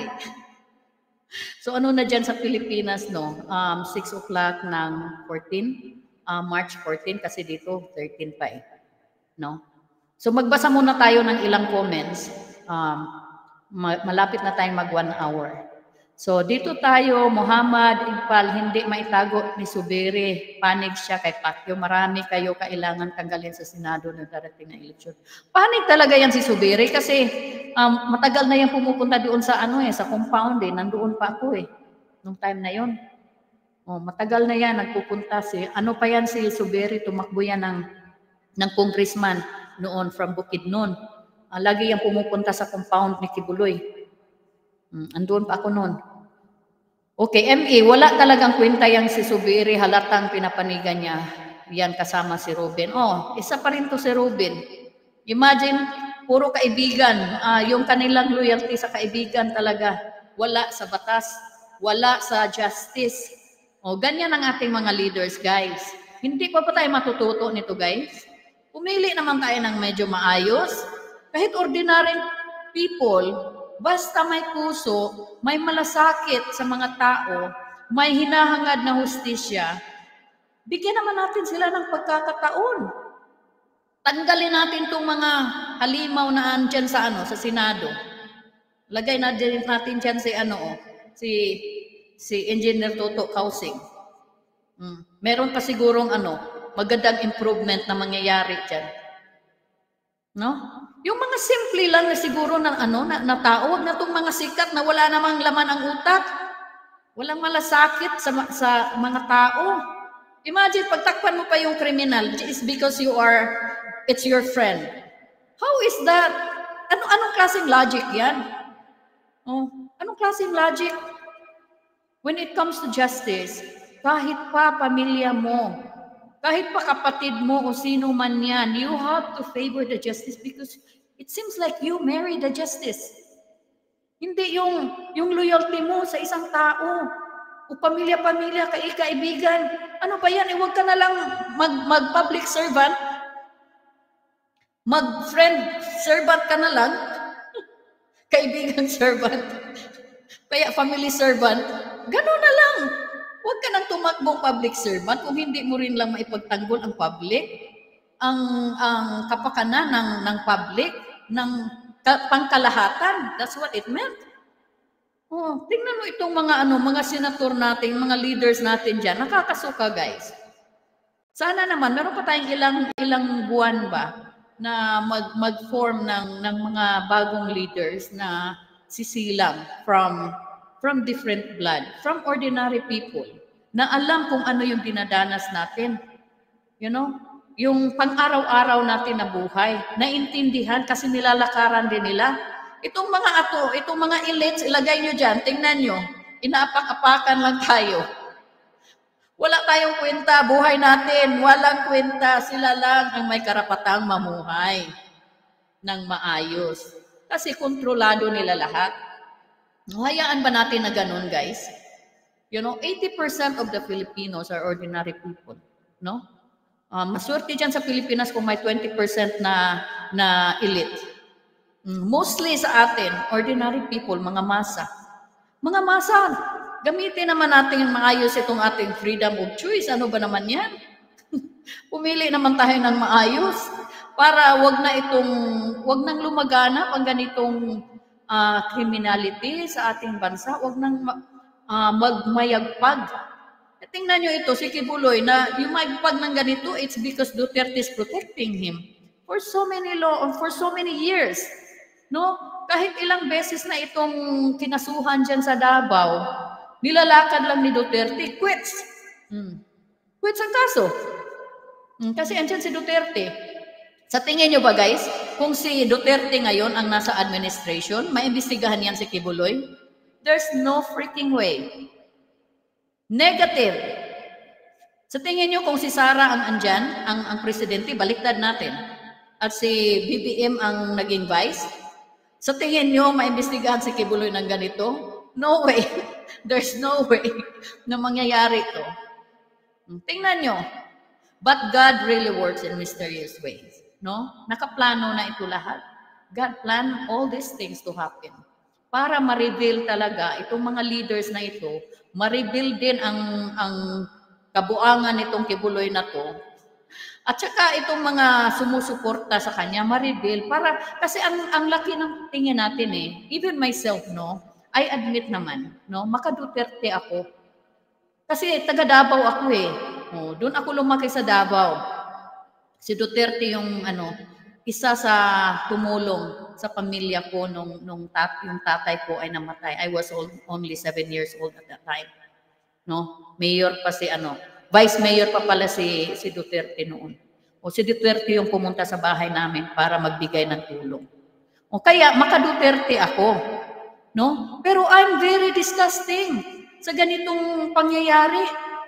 So ano na dyan sa Pilipinas, no? Um, six o'clock ng fourteen, uh, March fourteen, kasi dito thirteen pa eh. No? So magbasa muna tayo ng ilang comments. Um, malapit na tayong mag one hour. So dito tayo, Muhammad Iqbal, hindi maitago ni Zubiri. Panig siya kay Pacquiao. Marami kayo kailangan tanggalin sa Senado na darating na eleksyon. Panig talaga yan si Zubiri kasi um, matagal na yan pumupunta doon sa ano eh, sa compound eh. Nandoon pa ako eh, nung time na yon. Oh, matagal na yan, nagpupunta si, ano pa yan si Zubiri, tumakbo yan ng, ng congressman noon from Bukidnon. Uh, lagi yan pumupunta sa compound ni Kibuloy. Hmm, andoon pa ako noon. Okay, M A, wala talagang kwenta yang si Zubiri, halatang pinapanigan niya. Yan kasama si Ruben. Oh, isa pa rin to si Ruben. Imagine, puro kaibigan. Uh, yung kanilang loyalty sa kaibigan talaga. Wala sa batas. Wala sa justice. Oh, ganyan ang ating mga leaders, guys. Hindi pa pa tayo matututo nito, guys. Pumili naman tayo ng medyo maayos. Kahit ordinary people, basta may puso, may malasakit sa mga tao, may hinahangad na hustisya, bigyan naman natin sila ng pagkakataon. Tanggalin natin itong mga halimaw na andyan sa ano, sa Senado. Lagay natin natin dyan si ano, oh, si si Engineer Toto Kausing. Hmm. Meron pa sigurong ano, magandang improvement na mangyayari dyan. No? Yung mga simple lang na siguro na ano, na, na tao, wag na itong mga sikat na wala namang laman ang utak. Walang malasakit sa sa mga tao. Imagine pagtakpan mo pa yung kriminal just because you are it's your friend. How is that? Ano anong klaseng logic 'yan? Oh, anong klaseng logic? When it comes to justice, kahit pa pamilya mo, kahit pa kapatid mo o sino man yan, you have to favor the justice because it seems like you marry the justice. Hindi yung, yung loyalty mo sa isang tao o pamilya-pamilya, kaibigan. Ano ba yan? E huwag ka na lang mag, mag-public servant, mag-friend servant ka na lang, kaibigan servant, kaya family servant, gano'n na lang. Huwag ka nang tumakbong public servant kung hindi mo rin lang maipagtanggol ang public, ang ang kapakanan ng ng public, ng pangkalahatan. That's what it meant. Oh, tingnan mo itong mga ano, mga senator natin, mga leaders natin diyan, nakakasuka, guys. Sana naman meron pa tayong ilang ilang buwan ba na mag mag-form ng ng mga bagong leaders na sisilang from from different blood, from ordinary people, na alam kung ano yung dinadanas natin. You know? Yung pang-araw-araw natin na buhay, naintindihan kasi nilalakaran din nila. Itong mga ato, itong mga elites, ilagay nyo dyan, tingnan nyo, inaapak-apakan lang tayo. Wala tayong kwenta, buhay natin, walang kwenta, sila lang ang may karapatang mamuhay ng maayos. Kasi kontrolado nila lahat. Hayaan ba natin na ganun, guys? You know, eighty percent of the Filipinos are ordinary people, no? Uh, maswerte dyan sa Pilipinas kung may twenty percent na, na elite. Mostly sa atin, ordinary people, mga masa. Mga masa, gamitin naman natin yung maayos itong ating freedom of choice. Ano ba naman yan? Pumili naman tayo ng maayos para wag na itong, wag nang lumaganap ang ganitong uh, criminality sa ating bansa. Wag nang uh, magmayagpag. E, tingnan nyo ito, si Kibuloy, na yung mayagpag ng ganito, it's because Duterte is protecting him for so many law, for so many years. No? Kahit ilang beses na itong kinasuhan dyan sa Davao, nilalakad lang ni Duterte, quits. Hmm. Quits ang kaso. Hmm. Kasi andyan si Duterte. Sa tingin nyo ba, guys, kung si Duterte ngayon ang nasa administration, maimbestigahan yan si Kibuloy? There's no freaking way. Negative. Sa tingin nyo kung si Sara ang andyan, ang, ang presidente, baliktad natin. At si B B M ang naging vice, sa tingin nyo, maimbestigahan si Kibuloy ng ganito? No way. There's no way na mangyayari ito. Tingnan nyo. But God really works in mysterious ways. No? Nakaplano na ito lahat. God planned all these things to happen. Para ma-reveal talaga itong mga leaders na ito, ma-reveal din ang, ang kabuangan nitong Kibuloy na to. At saka itong mga sumusuporta sa kanya, ma-reveal para, kasi ang, ang laki ng tingin natin eh, even myself, no, I admit naman, no, maka-Duterte ako. Kasi taga Davao ako eh. Oh, doon ako lumaki sa Davao. Si Duterte yung ano, isa sa tumulong sa pamilya ko nung, nung tat, yung tatay ko ay namatay. I was old, only seven years old at that time. No, mayor pa si ano, Vice Mayor pa pala si, si Duterte noon. O si Duterte yung pumunta sa bahay namin para magbigay ng tulong. O kaya, maka-Duterte ako. No? Pero I'm very disgusting sa ganitong pangyayari.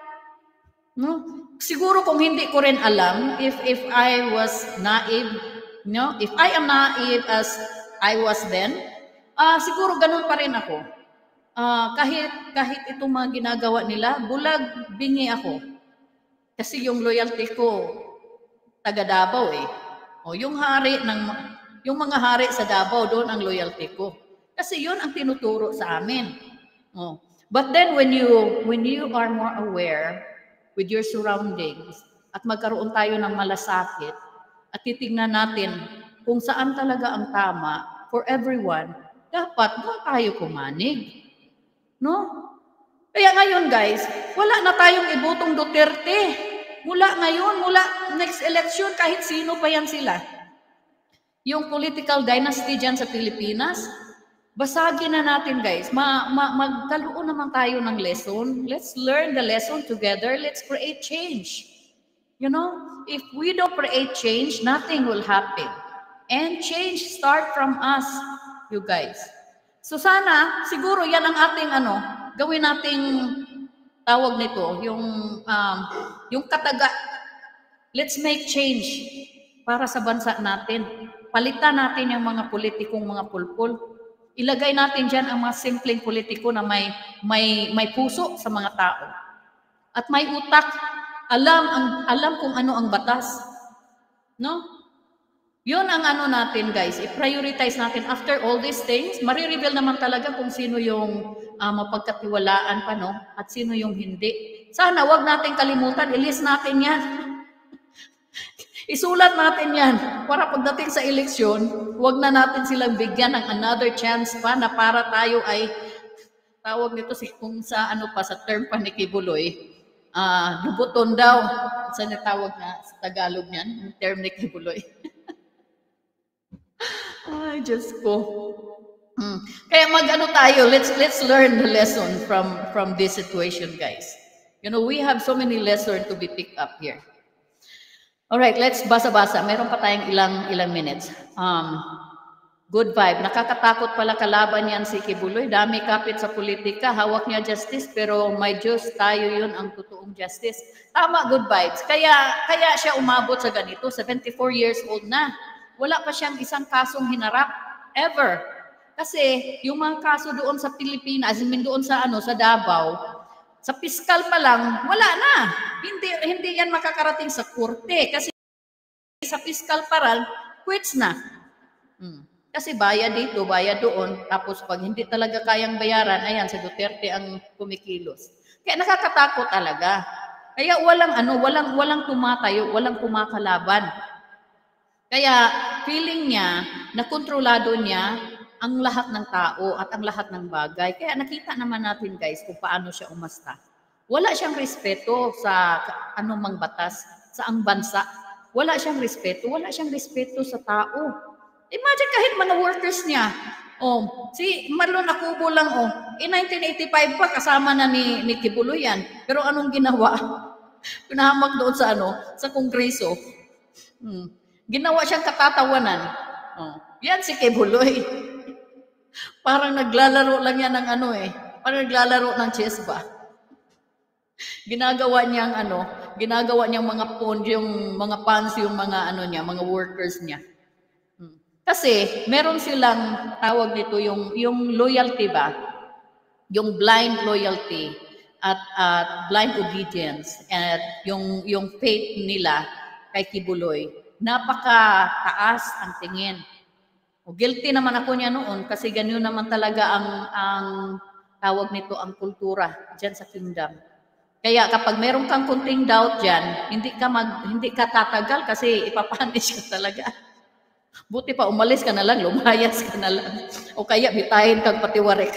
No? Siguro kung hindi ko rin alam, if, if I was naive, no? If I am naive as I was then, uh, siguro ganun pa rin ako. Uh, kahit kahit itong mga ginagawa nila, bulag, bingi ako. Kasi yung loyalty ko, taga Davao eh. O, yung hari ng, yung mga hari sa Davao, doon ang loyalty ko. Kasi yun ang tinuturo sa amin. O. But then when you, when you are more aware with your surroundings, at magkaroon tayo ng malasakit, at titignan natin kung saan talaga ang tama for everyone, dapat doon tayo kumanig. No? Kaya ngayon guys, wala na tayong ibutong Duterte. Mula ngayon, mula next election, kahit sino pa yan sila. Yung political dynasty dyan sa Pilipinas, basagin na natin guys. Ma, ma, magkaroon naman tayo ng lesson. Let's learn the lesson together. Let's create change. You know, if we don't create change, nothing will happen. And change start from us, you guys. So sana, siguro yan ang ating ano, gawin nating tawag nito, yung, um, yung kataga. Let's make change para sa bansa natin. Palitan natin yung mga politikong mga pulpul. Ilagay natin dyan ang mga simpleng politiko na may, may, may puso sa mga tao. At may utak. Alam ang alam kung ano ang batas. No? 'Yun ang ano natin, guys. I-prioritize natin after all these things. Mari-reveal naman talaga kung sino yung uh, mapagkatiwalaan pa, no? At sino yung hindi. Sana wag natin kalimutan, i-list natin 'yan. Isulat natin 'yan para pagdating sa eleksyon, wag na natin silang bigyan ng another chance pa na para tayo ay tawag nito si kung sa ano pa sa term pa ni Kibuloy. Ah, uh, dubuton daw. Saan tawag na sa Tagalog niyan? Yung term ni Kibuloy. Ay, Diyos ko. Hmm. Kaya mag-ano tayo, let's let's learn the lesson from from this situation, guys. You know, we have so many lessons to be picked up here. All right, let's basa-basa. Meron pa tayong ilang ilang minutes. Um, Good vibe. Nakakatakot pala kalaban yan si Kibuloy. Dami kapit sa politika. Hawak niya justice, pero may Diyos, tayo yun ang totoong justice. Tama, good vibes. Kaya, kaya siya umabot sa ganito. seventy-four years old na. Wala pa siyang isang kasong hinarap. Ever. Kasi yung mga kaso doon sa Pilipinas, I mean doon sa, ano, sa Davao, sa piskal pa lang, wala na. Hindi, hindi yan makakarating sa korte. Kasi sa piskal pa lang, quits na. Hmm. Kasi bayad dito, bayad doon, tapos pag hindi talaga kayang bayaran, ayan, si Duterte ang kumikilos. Kaya nakakatakot talaga. Kaya walang ano, walang walang tumatayo, walang kumakalaban. Kaya feeling niya na kontrolado niya ang lahat ng tao at ang lahat ng bagay. Kaya nakita naman natin guys kung paano siya umasta. Wala siyang respeto sa anumang batas, sa ang bansa. Wala siyang respeto, wala siyang respeto sa tao. Imagine kahit mga workers niya. Oh, si Marlon Acobo lang oh. In nineteen eighty-five pa kasama na ni ni Kibuloy yan. Pero anong ginawa? Pinahamak doon sa ano, sa Kongreso. Hmm. Ginawa siyang katatawanan. Oh. Yan si Kibuloy. Parang naglalaro lang yan ng ano eh. Parang naglalaro ng chess ba? Ginagawa niyang ano, ginagawa niyang mga pond, yung mga fans, yung mga ano niya, mga workers niya. Kasi meron silang tawag nito yung yung loyalty ba? Yung blind loyalty at at blind obedience at yung yung faith nila kay Kibuloy. Napakataas ang tingin. O guilty naman ako niya noon kasi ganyan naman talaga ang ang tawag nito ang kultura diyan sa kingdom. Kaya kapag meron kang kunting doubt diyan, hindi ka mag hindi ka tatagal kasi ipapunish ka talaga. Buti pa umalis ka na lang, lumayas ka na lang. O kaya bitahin kang patiwarek.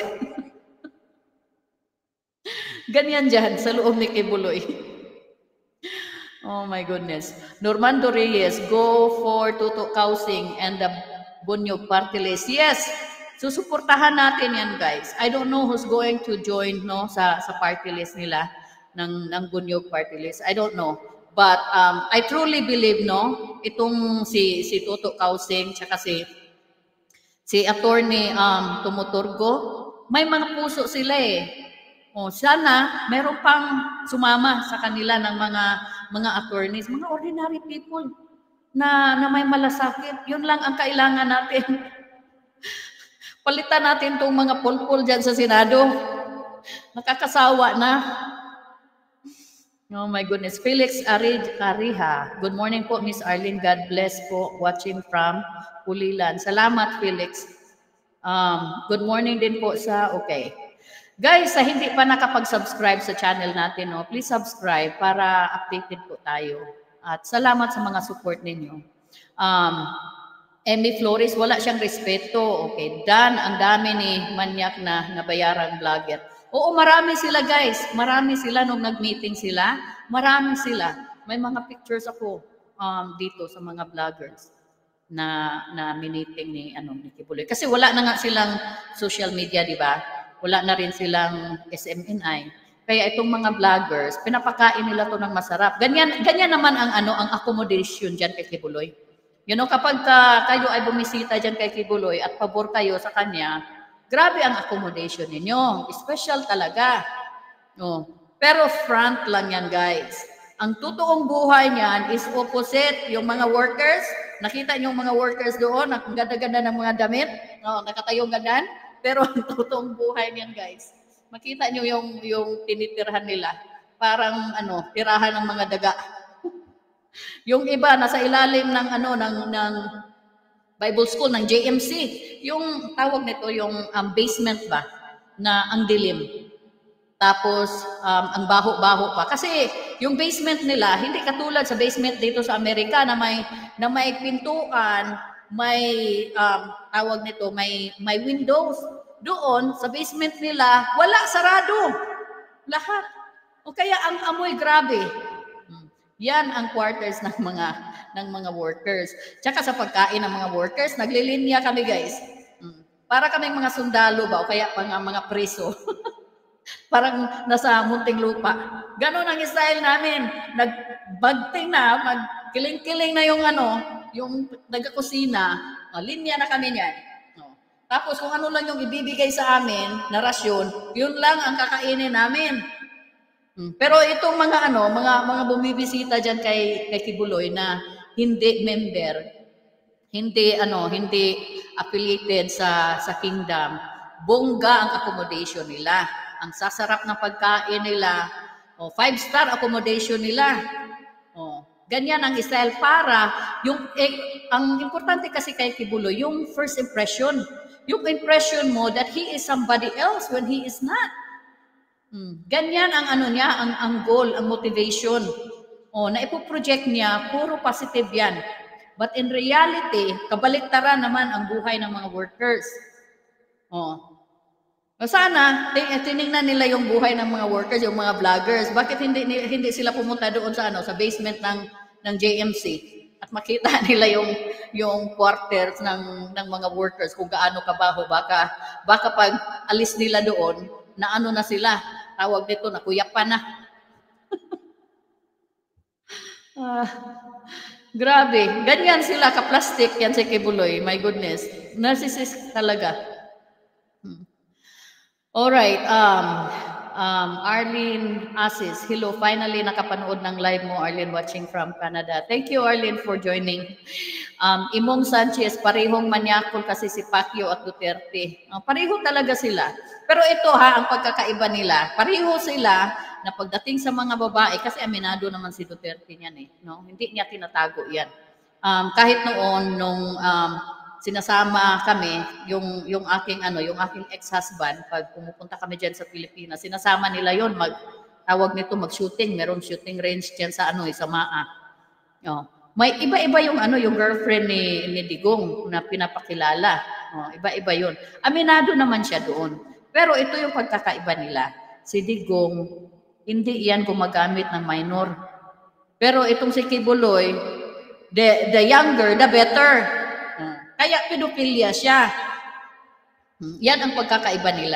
Ganyan dyan sa loob ni Kibuloy. Oh my goodness. Normando Reyes, go for Tuto Kausing and the Bunyog Party List. Yes, susuportahan natin yan guys. I don't know who's going to join no sa sa party list nila ng, ng Bunyog Party List. I don't know. But um, I truly believe, no, itong si si Tuto Kausing tsaka si si Attorney um, Tumuturgo, may mga puso sila eh. O sana meron pang sumama sa kanila ng mga mga attorneys, mga ordinary people na na may malasakit. Yun lang ang kailangan natin. Palitan natin tong mga pulpul diyan sa Senado. Nakakasawa na. Oh my goodness. Felix Arid Ariha. Good morning po, Miss Arlene. God bless po. Watching from Pulilan. Salamat, Felix. Um, good morning din po sa, okay. Guys, sa hindi pa nakapag-subscribe sa channel natin, no, please subscribe para updated po tayo. At salamat sa mga support ninyo. Um, Emmy Flores, wala siyang respeto. Okay, Dan, ang dami ni manyak na nabayarang vlogger. Oo, marami sila guys. Marami sila nung nag-meeting sila. Marami sila. May mga pictures ako um, dito sa mga vloggers na na meeting ni ano ni Kibuloy. Kasi wala na nga silang social media, di ba? Wala na rin silang S M N I. Kaya itong mga vloggers, pinapakain nila to ng masarap. Ganyan ganyan naman ang ano ang accommodation diyan kay Kibuloy. You know, kapag ka, kayo ay bumisita diyan kay Kibuloy at pabor kayo sa kanya, grabe ang accommodation ninyo. Special talaga. Oh. Pero front lang yan, guys. Ang totoong buhay niyan is opposite. Yung mga workers, nakita niyo yung mga workers doon, ang ganda-ganda ng mga damit, oh, nakatayong ganyan. Pero ang totoong buhay niyan, guys, makita niyo yung, yung tinitirhan nila. Parang ano, tirahan ng mga daga. Yung iba, nasa ilalim ng ano, ng, ng Bible School, ng J M C. Yung tawag nito, yung um, basement ba, na ang dilim. Tapos, um, ang baho-baho pa. Kasi yung basement nila, hindi katulad sa basement dito sa Amerika na may, na may pintuan, may, um, tawag nito, may, may windows. Doon, sa basement nila, wala, sarado. Lahat. O kaya ang amoy grabe. Yan ang quarters ng mga ng mga workers. Tsaka sa pagkain ng mga workers, naglilinya kami guys. Para kaming mga sundalo ba o kaya mga mga preso. Parang nasa munting lupa. Ganon ang style namin. Nagbagting na, magkiling-kiling na yung ano, yung nagakusina. O, linya na kami niyan. O. Tapos kung ano lang yung ibibigay sa amin na rasyon, yun lang ang kakainin namin. Hmm. Pero itong mga ano, mga mga bumibisita diyan kay kay Kibuloy na hindi member, hindi ano, hindi affiliated sa sa kingdom, bongga ang accommodation nila. Ang sasarap ng pagkain nila, oh, five star accommodation nila. Oh, ganyan ang style para yung eh, ang importante kasi kay Kibuloy, yung first impression, yung impression mo that he is somebody else when he is not. Hmm. Ganyan ang ano niya, ang, ang goal, ang motivation. O, na ipoproject niya, puro positive yan. But in reality, kabaliktaran naman ang buhay ng mga workers. O, o sana, tinignan nila yung buhay ng mga workers, yung mga vloggers. Bakit hindi hindi sila pumunta doon sa ano, sa basement ng ng J M C at makita nila yung yung quarters ng ng mga workers kung gaano kabaho. Baka baka pag alis nila doon, na ano na sila, tawag dito, nakuyapan na. ah, grabe, ganyan sila ka-plastic yan si Kibuloy, my goodness. Narcissist talaga. Hmm. Alright, um, um, Arlene Asis, hello, finally nakapanood ng live mo, Arlene, watching from Canada. Thank you, Arlene, for joining. Um, Imong Sanchez, parehong manyakol kasi si Pacquiao at Duterte. Uh, pareho talaga sila. Pero ito ha, ang pagkakaiba nila, pareho sila na pagdating sa mga babae, kasi aminado naman si Duterte niyan eh, no? Hindi niya tinatago yan. Um, kahit noon, nung um, sinasama kami, yung, yung aking, ano, yung aking ex-husband, pag pumupunta kami dyan sa Pilipinas, sinasama nila yon mag, tawag nito, mag-shooting, meron shooting range dyan sa, ano, sa Maa. No. May iba-iba yung, ano, yung girlfriend ni, ni Digong na pinapakilala. No, iba-iba yun. Aminado naman siya doon. Pero ito yung pagkakaiba nila. Si Digong, hindi iyan gumagamit ng minor. Pero itong si Kibuloy, the, the younger, the better. Kaya pedophilia siya. Yan ang pagkakaiba nila.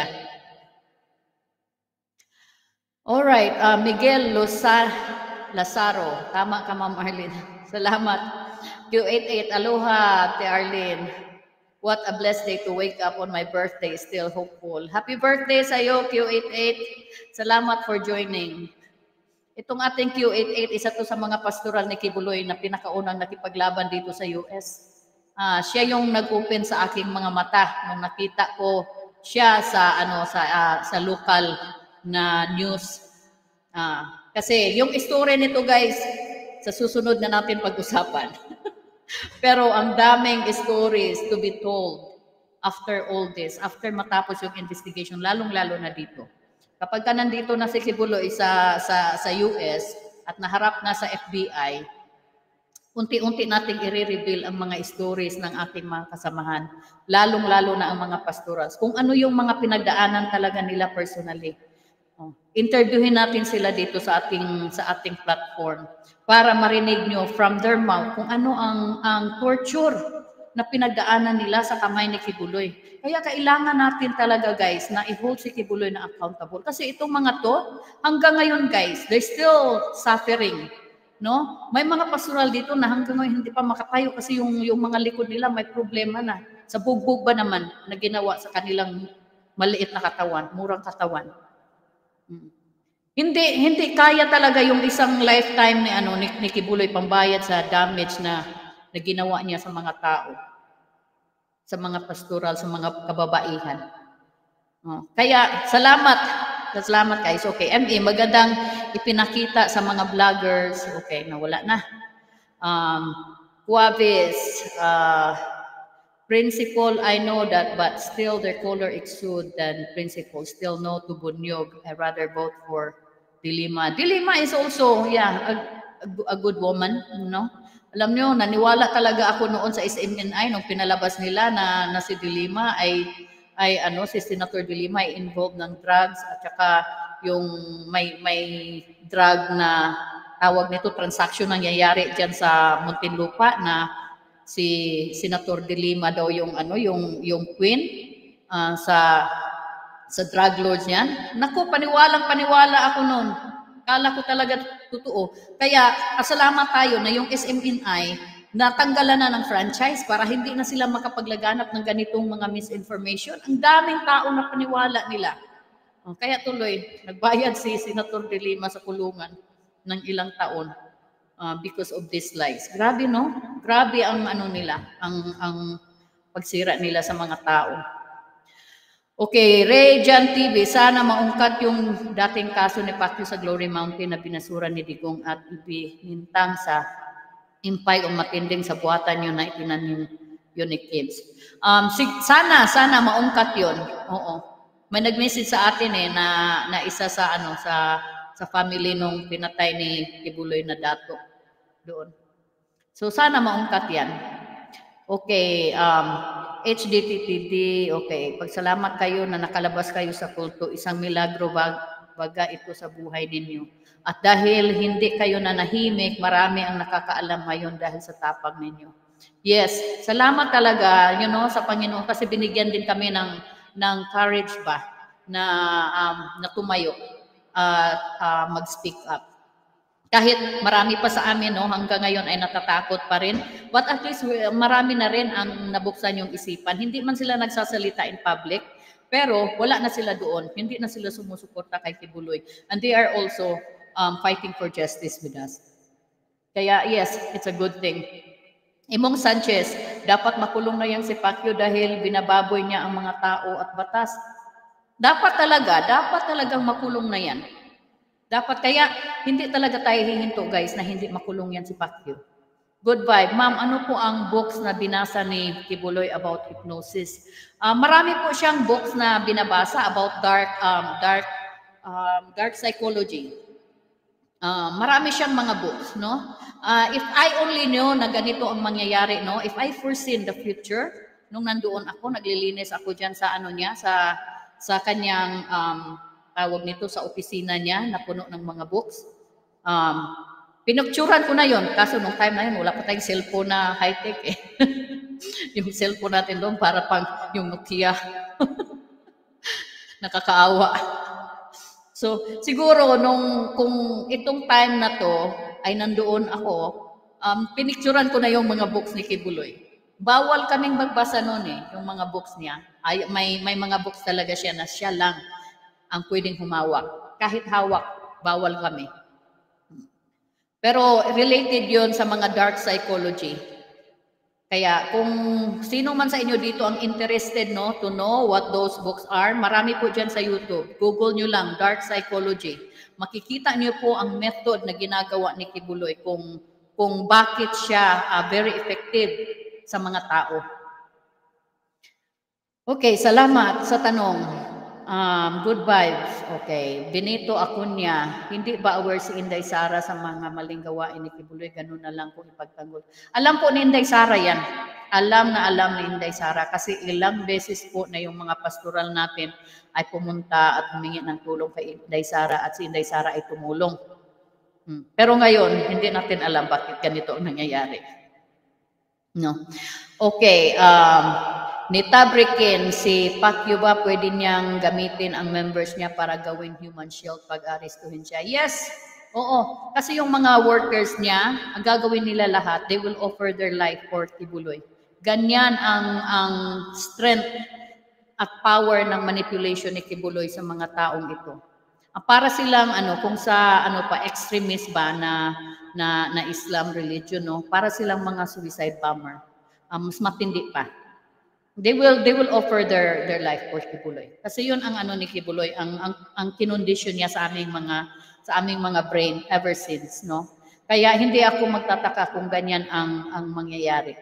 Alright, uh, Miguel Losa, Lazaro. Tama ka, Ma'am Arlene. Salamat. Q eighty-eight, aloha, Ate Arlene. What a blessed day to wake up on my birthday, still hopeful. Happy birthday sa iyo, Q eighty-eight. Salamat for joining. Itong ating Q eighty-eight, isa to sa mga pastoral ni Kibuloy na pinakaunang nakipaglaban dito sa U S. Uh, siya yung nag-open sa aking mga mata nung nakita ko siya sa ano sa uh, sa local na news. Uh, Kasi yung story nito guys, sa susunod na natin pag-usapan. Pero ang daming stories to be told after all this, after matapos yung investigation, lalong-lalo na dito. Kapag ka nandito na si Kibuloy sa, sa, sa U S at naharap na sa F B I, unti-unti nating i-reveal ang mga stories ng ating mga kasamahan, lalong-lalo na ang mga pastorals, kung ano yung mga pinagdaanan talaga nila personally. Oh, interviewin natin sila dito sa ating sa ating platform para marinig nyo from their mouth kung ano ang ang torture na pinagdaanan nila sa kamay ni Kibuloy. Kaya kailangan natin talaga guys na i-hold si Kibuloy na accountable kasi itong mga to hanggang ngayon guys, they're still suffering. No? May mga pastoral dito na hanggang ngayon hindi pa makatayo kasi yung yung mga likod nila may problema na. Sa bugbog ba naman na ginawa sa kanilang maliit na katawan, murang katawan. Hmm. Hindi hindi kaya talaga yung isang lifetime ni ano ni, ni Kibuloy pambayad sa damage na na ginawa niya sa mga tao. Sa mga pastoral, sa mga kababaihan. Oh, kaya salamat. Salamat guys. Okay, M A magandang ipinakita sa mga vloggers. Okay, nawala na. Um Cuavis, uh principal, I know that, but still their color exude than principal. Still no to Bunyog. I rather vote for Dilima. Dilima is also, yeah, a, a, a good woman, you know. Alam nyo, naniwala talaga ako noon sa S M N I nung pinalabas nila na, na si Dilima ay, ay ano, si Senator Dilima ay involved ng drugs at saka yung may, may drug na tawag nito, transaction nangyayari dyan sa Muntinlupa na si Senator Dilima daw yung ano yung yung queen uh, sa sa drug lords niyan. Naku, paniwalang paniwala ako noon. Kala ko talaga totoo. Kaya pasalamat tayo na yung S M N I natanggalan na ng franchise para hindi na sila makapaglaganap ng ganitong mga misinformation. Ang daming tao na paniwala nila. Uh, kaya tuloy nagbayad si Senator Dilima sa kulungan ng ilang taon. Uh, because of these lies. Grabe, no? Grabe ang ano nila, ang ang pagsira nila sa mga tao. Okay, Ray Jan T V, sana maungkat yung dating kaso ni Pacquiao sa Glory Mountain na binasura ni Digong at ibinintang sa impay o matinding sa buhatan yun na itinanim yun ni Kids. Um, sana, sana maungkat yun. Oo. May nag-message sa atin eh na, na isa sa ano sa sa family nung pinatay ni Kibuloy na dato doon. So sana maungkat yan. Okay, um, H D T T D, okay, pagsalamat kayo na nakalabas kayo sa kulto, isang milagro bag, baga ito sa buhay ninyo. At dahil hindi kayo nanahimik, marami ang nakakaalam ngayon dahil sa tapang ninyo. Yes, salamat talaga, you know, sa Panginoon kasi binigyan din kami ng, ng courage ba na, um, na tumayo at uh, mag-speak up. Kahit marami pa sa amin, no, hanggang ngayon ay natatakot pa rin. But at least marami na rin ang nabuksan yung isipan. Hindi man sila nagsasalita in public, pero wala na sila doon. Hindi na sila sumusuporta kay Kibuloy. And they are also um, fighting for justice with us. Kaya yes, it's a good thing. Imong Sanchez, dapat makulong na yang si Pacquiao dahil binababoy niya ang mga tao at batas. Dapat talaga, dapat talagang makulong na yan. Dapat kaya, hindi talaga tayo hihinto guys na hindi makulong yan si Pacquiao. Good vibe. Ma'am, ano po ang books na binasa ni Kibuloy about hypnosis? Uh, marami po siyang books na binabasa about dark um, dark um, dark psychology. Uh, marami siyang mga books, no? Uh, if I only knew na ganito ang mangyayari, no? If I foreseen the future, nung nandoon ako, naglilinis ako diyan sa ano niya, sa sa kanyang um, tawag nito sa opisina niya na puno ng mga books. Um, pinukturan ko na yon kaso nung time na yun, wala pa tayong cellphone na high-tech eh. Yung cellphone natin doon para pang yung Nokia. Nakakaawa. So, siguro nung kung itong time na to ay nandoon ako, um, pinicturan ko na yung mga books ni Kibuloy. Bawal kaming magbasa noon eh, yung mga books niya. Ay, may, may mga books talaga siya na siya lang ang pwedeng humawak. Kahit hawak, bawal kami. Pero related yon sa mga dark psychology. Kaya kung sino man sa inyo dito ang interested no to know what those books are, marami po dyan sa YouTube. Google nyo lang, Dark Psychology. Makikita nyo po ang method na ginagawa ni Kibuloy kung, kung bakit siya uh, very effective sa mga tao. Okay, salamat sa tanong. Um, good vibes. Okay. Benito Acuña, hindi ba aware si Inday Sara sa mga maling gawain ni Kibuloy? Ganun na lang kung ipagtanggol. Alam po ni Inday Sara yan. Alam na alam ni Inday Sara kasi ilang beses po na yung mga pastoral natin ay pumunta at humingi ng tulong kay Inday Sara at si Inday Sara ay tumulong. Hmm. Pero ngayon, hindi natin alam bakit ganito ang nangyayari. No. Okay. Um, Ni Tabrikin, si Pacquiao ba pwede niyang gamitin ang members niya para gawing human shield pag arestuhin siya? Yes! Oo. Kasi yung mga workers niya, ang gagawin nila lahat, they will offer their life for Kibuloy. Ganyan ang, ang strength at power ng manipulation ni Kibuloy sa mga taong ito. Para silang ano, kung sa ano pa extremist ba na na, na Islam religion, no? Para silang mga suicide bomber. Um, mas matindi pa. They will they will offer their their life for Kibuloy. Kasi 'yun ang ano ni Kibuloy, ang ang ang kinondisyon niya sa aming mga sa aming mga brain ever since, no. Kaya hindi ako magtataka kung ganyan ang ang mangyayari.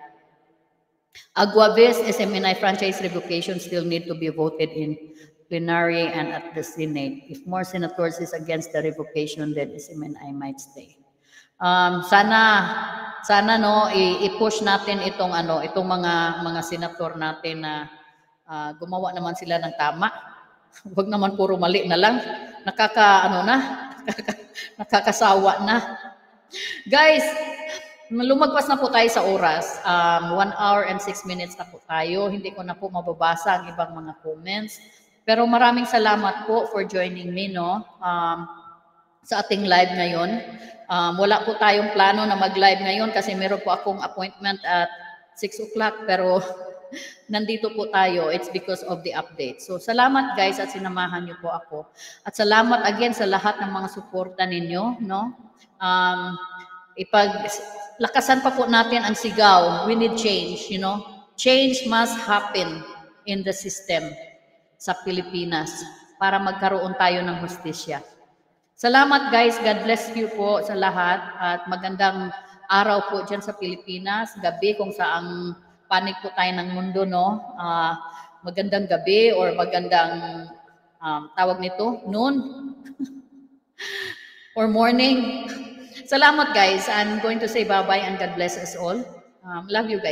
Aguaves S M N I franchise revocation still need to be voted in plenary and at the Senate. If more senators is against the revocation, then S M N I might stay. Um, sana sana no i-push natin itong ano itong mga mga senator natin na uh, gumawa naman sila ng tama. Huwag naman puro mali na lang. Nakaka ano na, nakakasawa na. Guys, lumagpas na po tayo sa oras. Um, one hour and six minutes na po tayo. Hindi ko na po mababasa ang ibang mga comments. Pero maraming salamat po for joining me, no? Um, sa ating live ngayon. Um, wala po tayong plano na mag-live ngayon kasi meron po akong appointment at six o'clock pero nandito po tayo. It's because of the update. So salamat guys at sinamahan niyo po ako. At salamat again sa lahat ng mga suporta ninyo. No? Um, ipag, lakasan pa po natin ang sigaw. We need change. You know? Change must happen in the system sa Pilipinas para magkaroon tayo ng hustisya. Salamat guys, God bless you po sa lahat at magandang araw po dyan sa Pilipinas, gabi kung saang panig po tayo ng mundo, no? Uh, magandang gabi or magandang um, tawag nito, noon or morning. Salamat guys, I'm going to say bye-bye and God bless us all. Um, love you guys.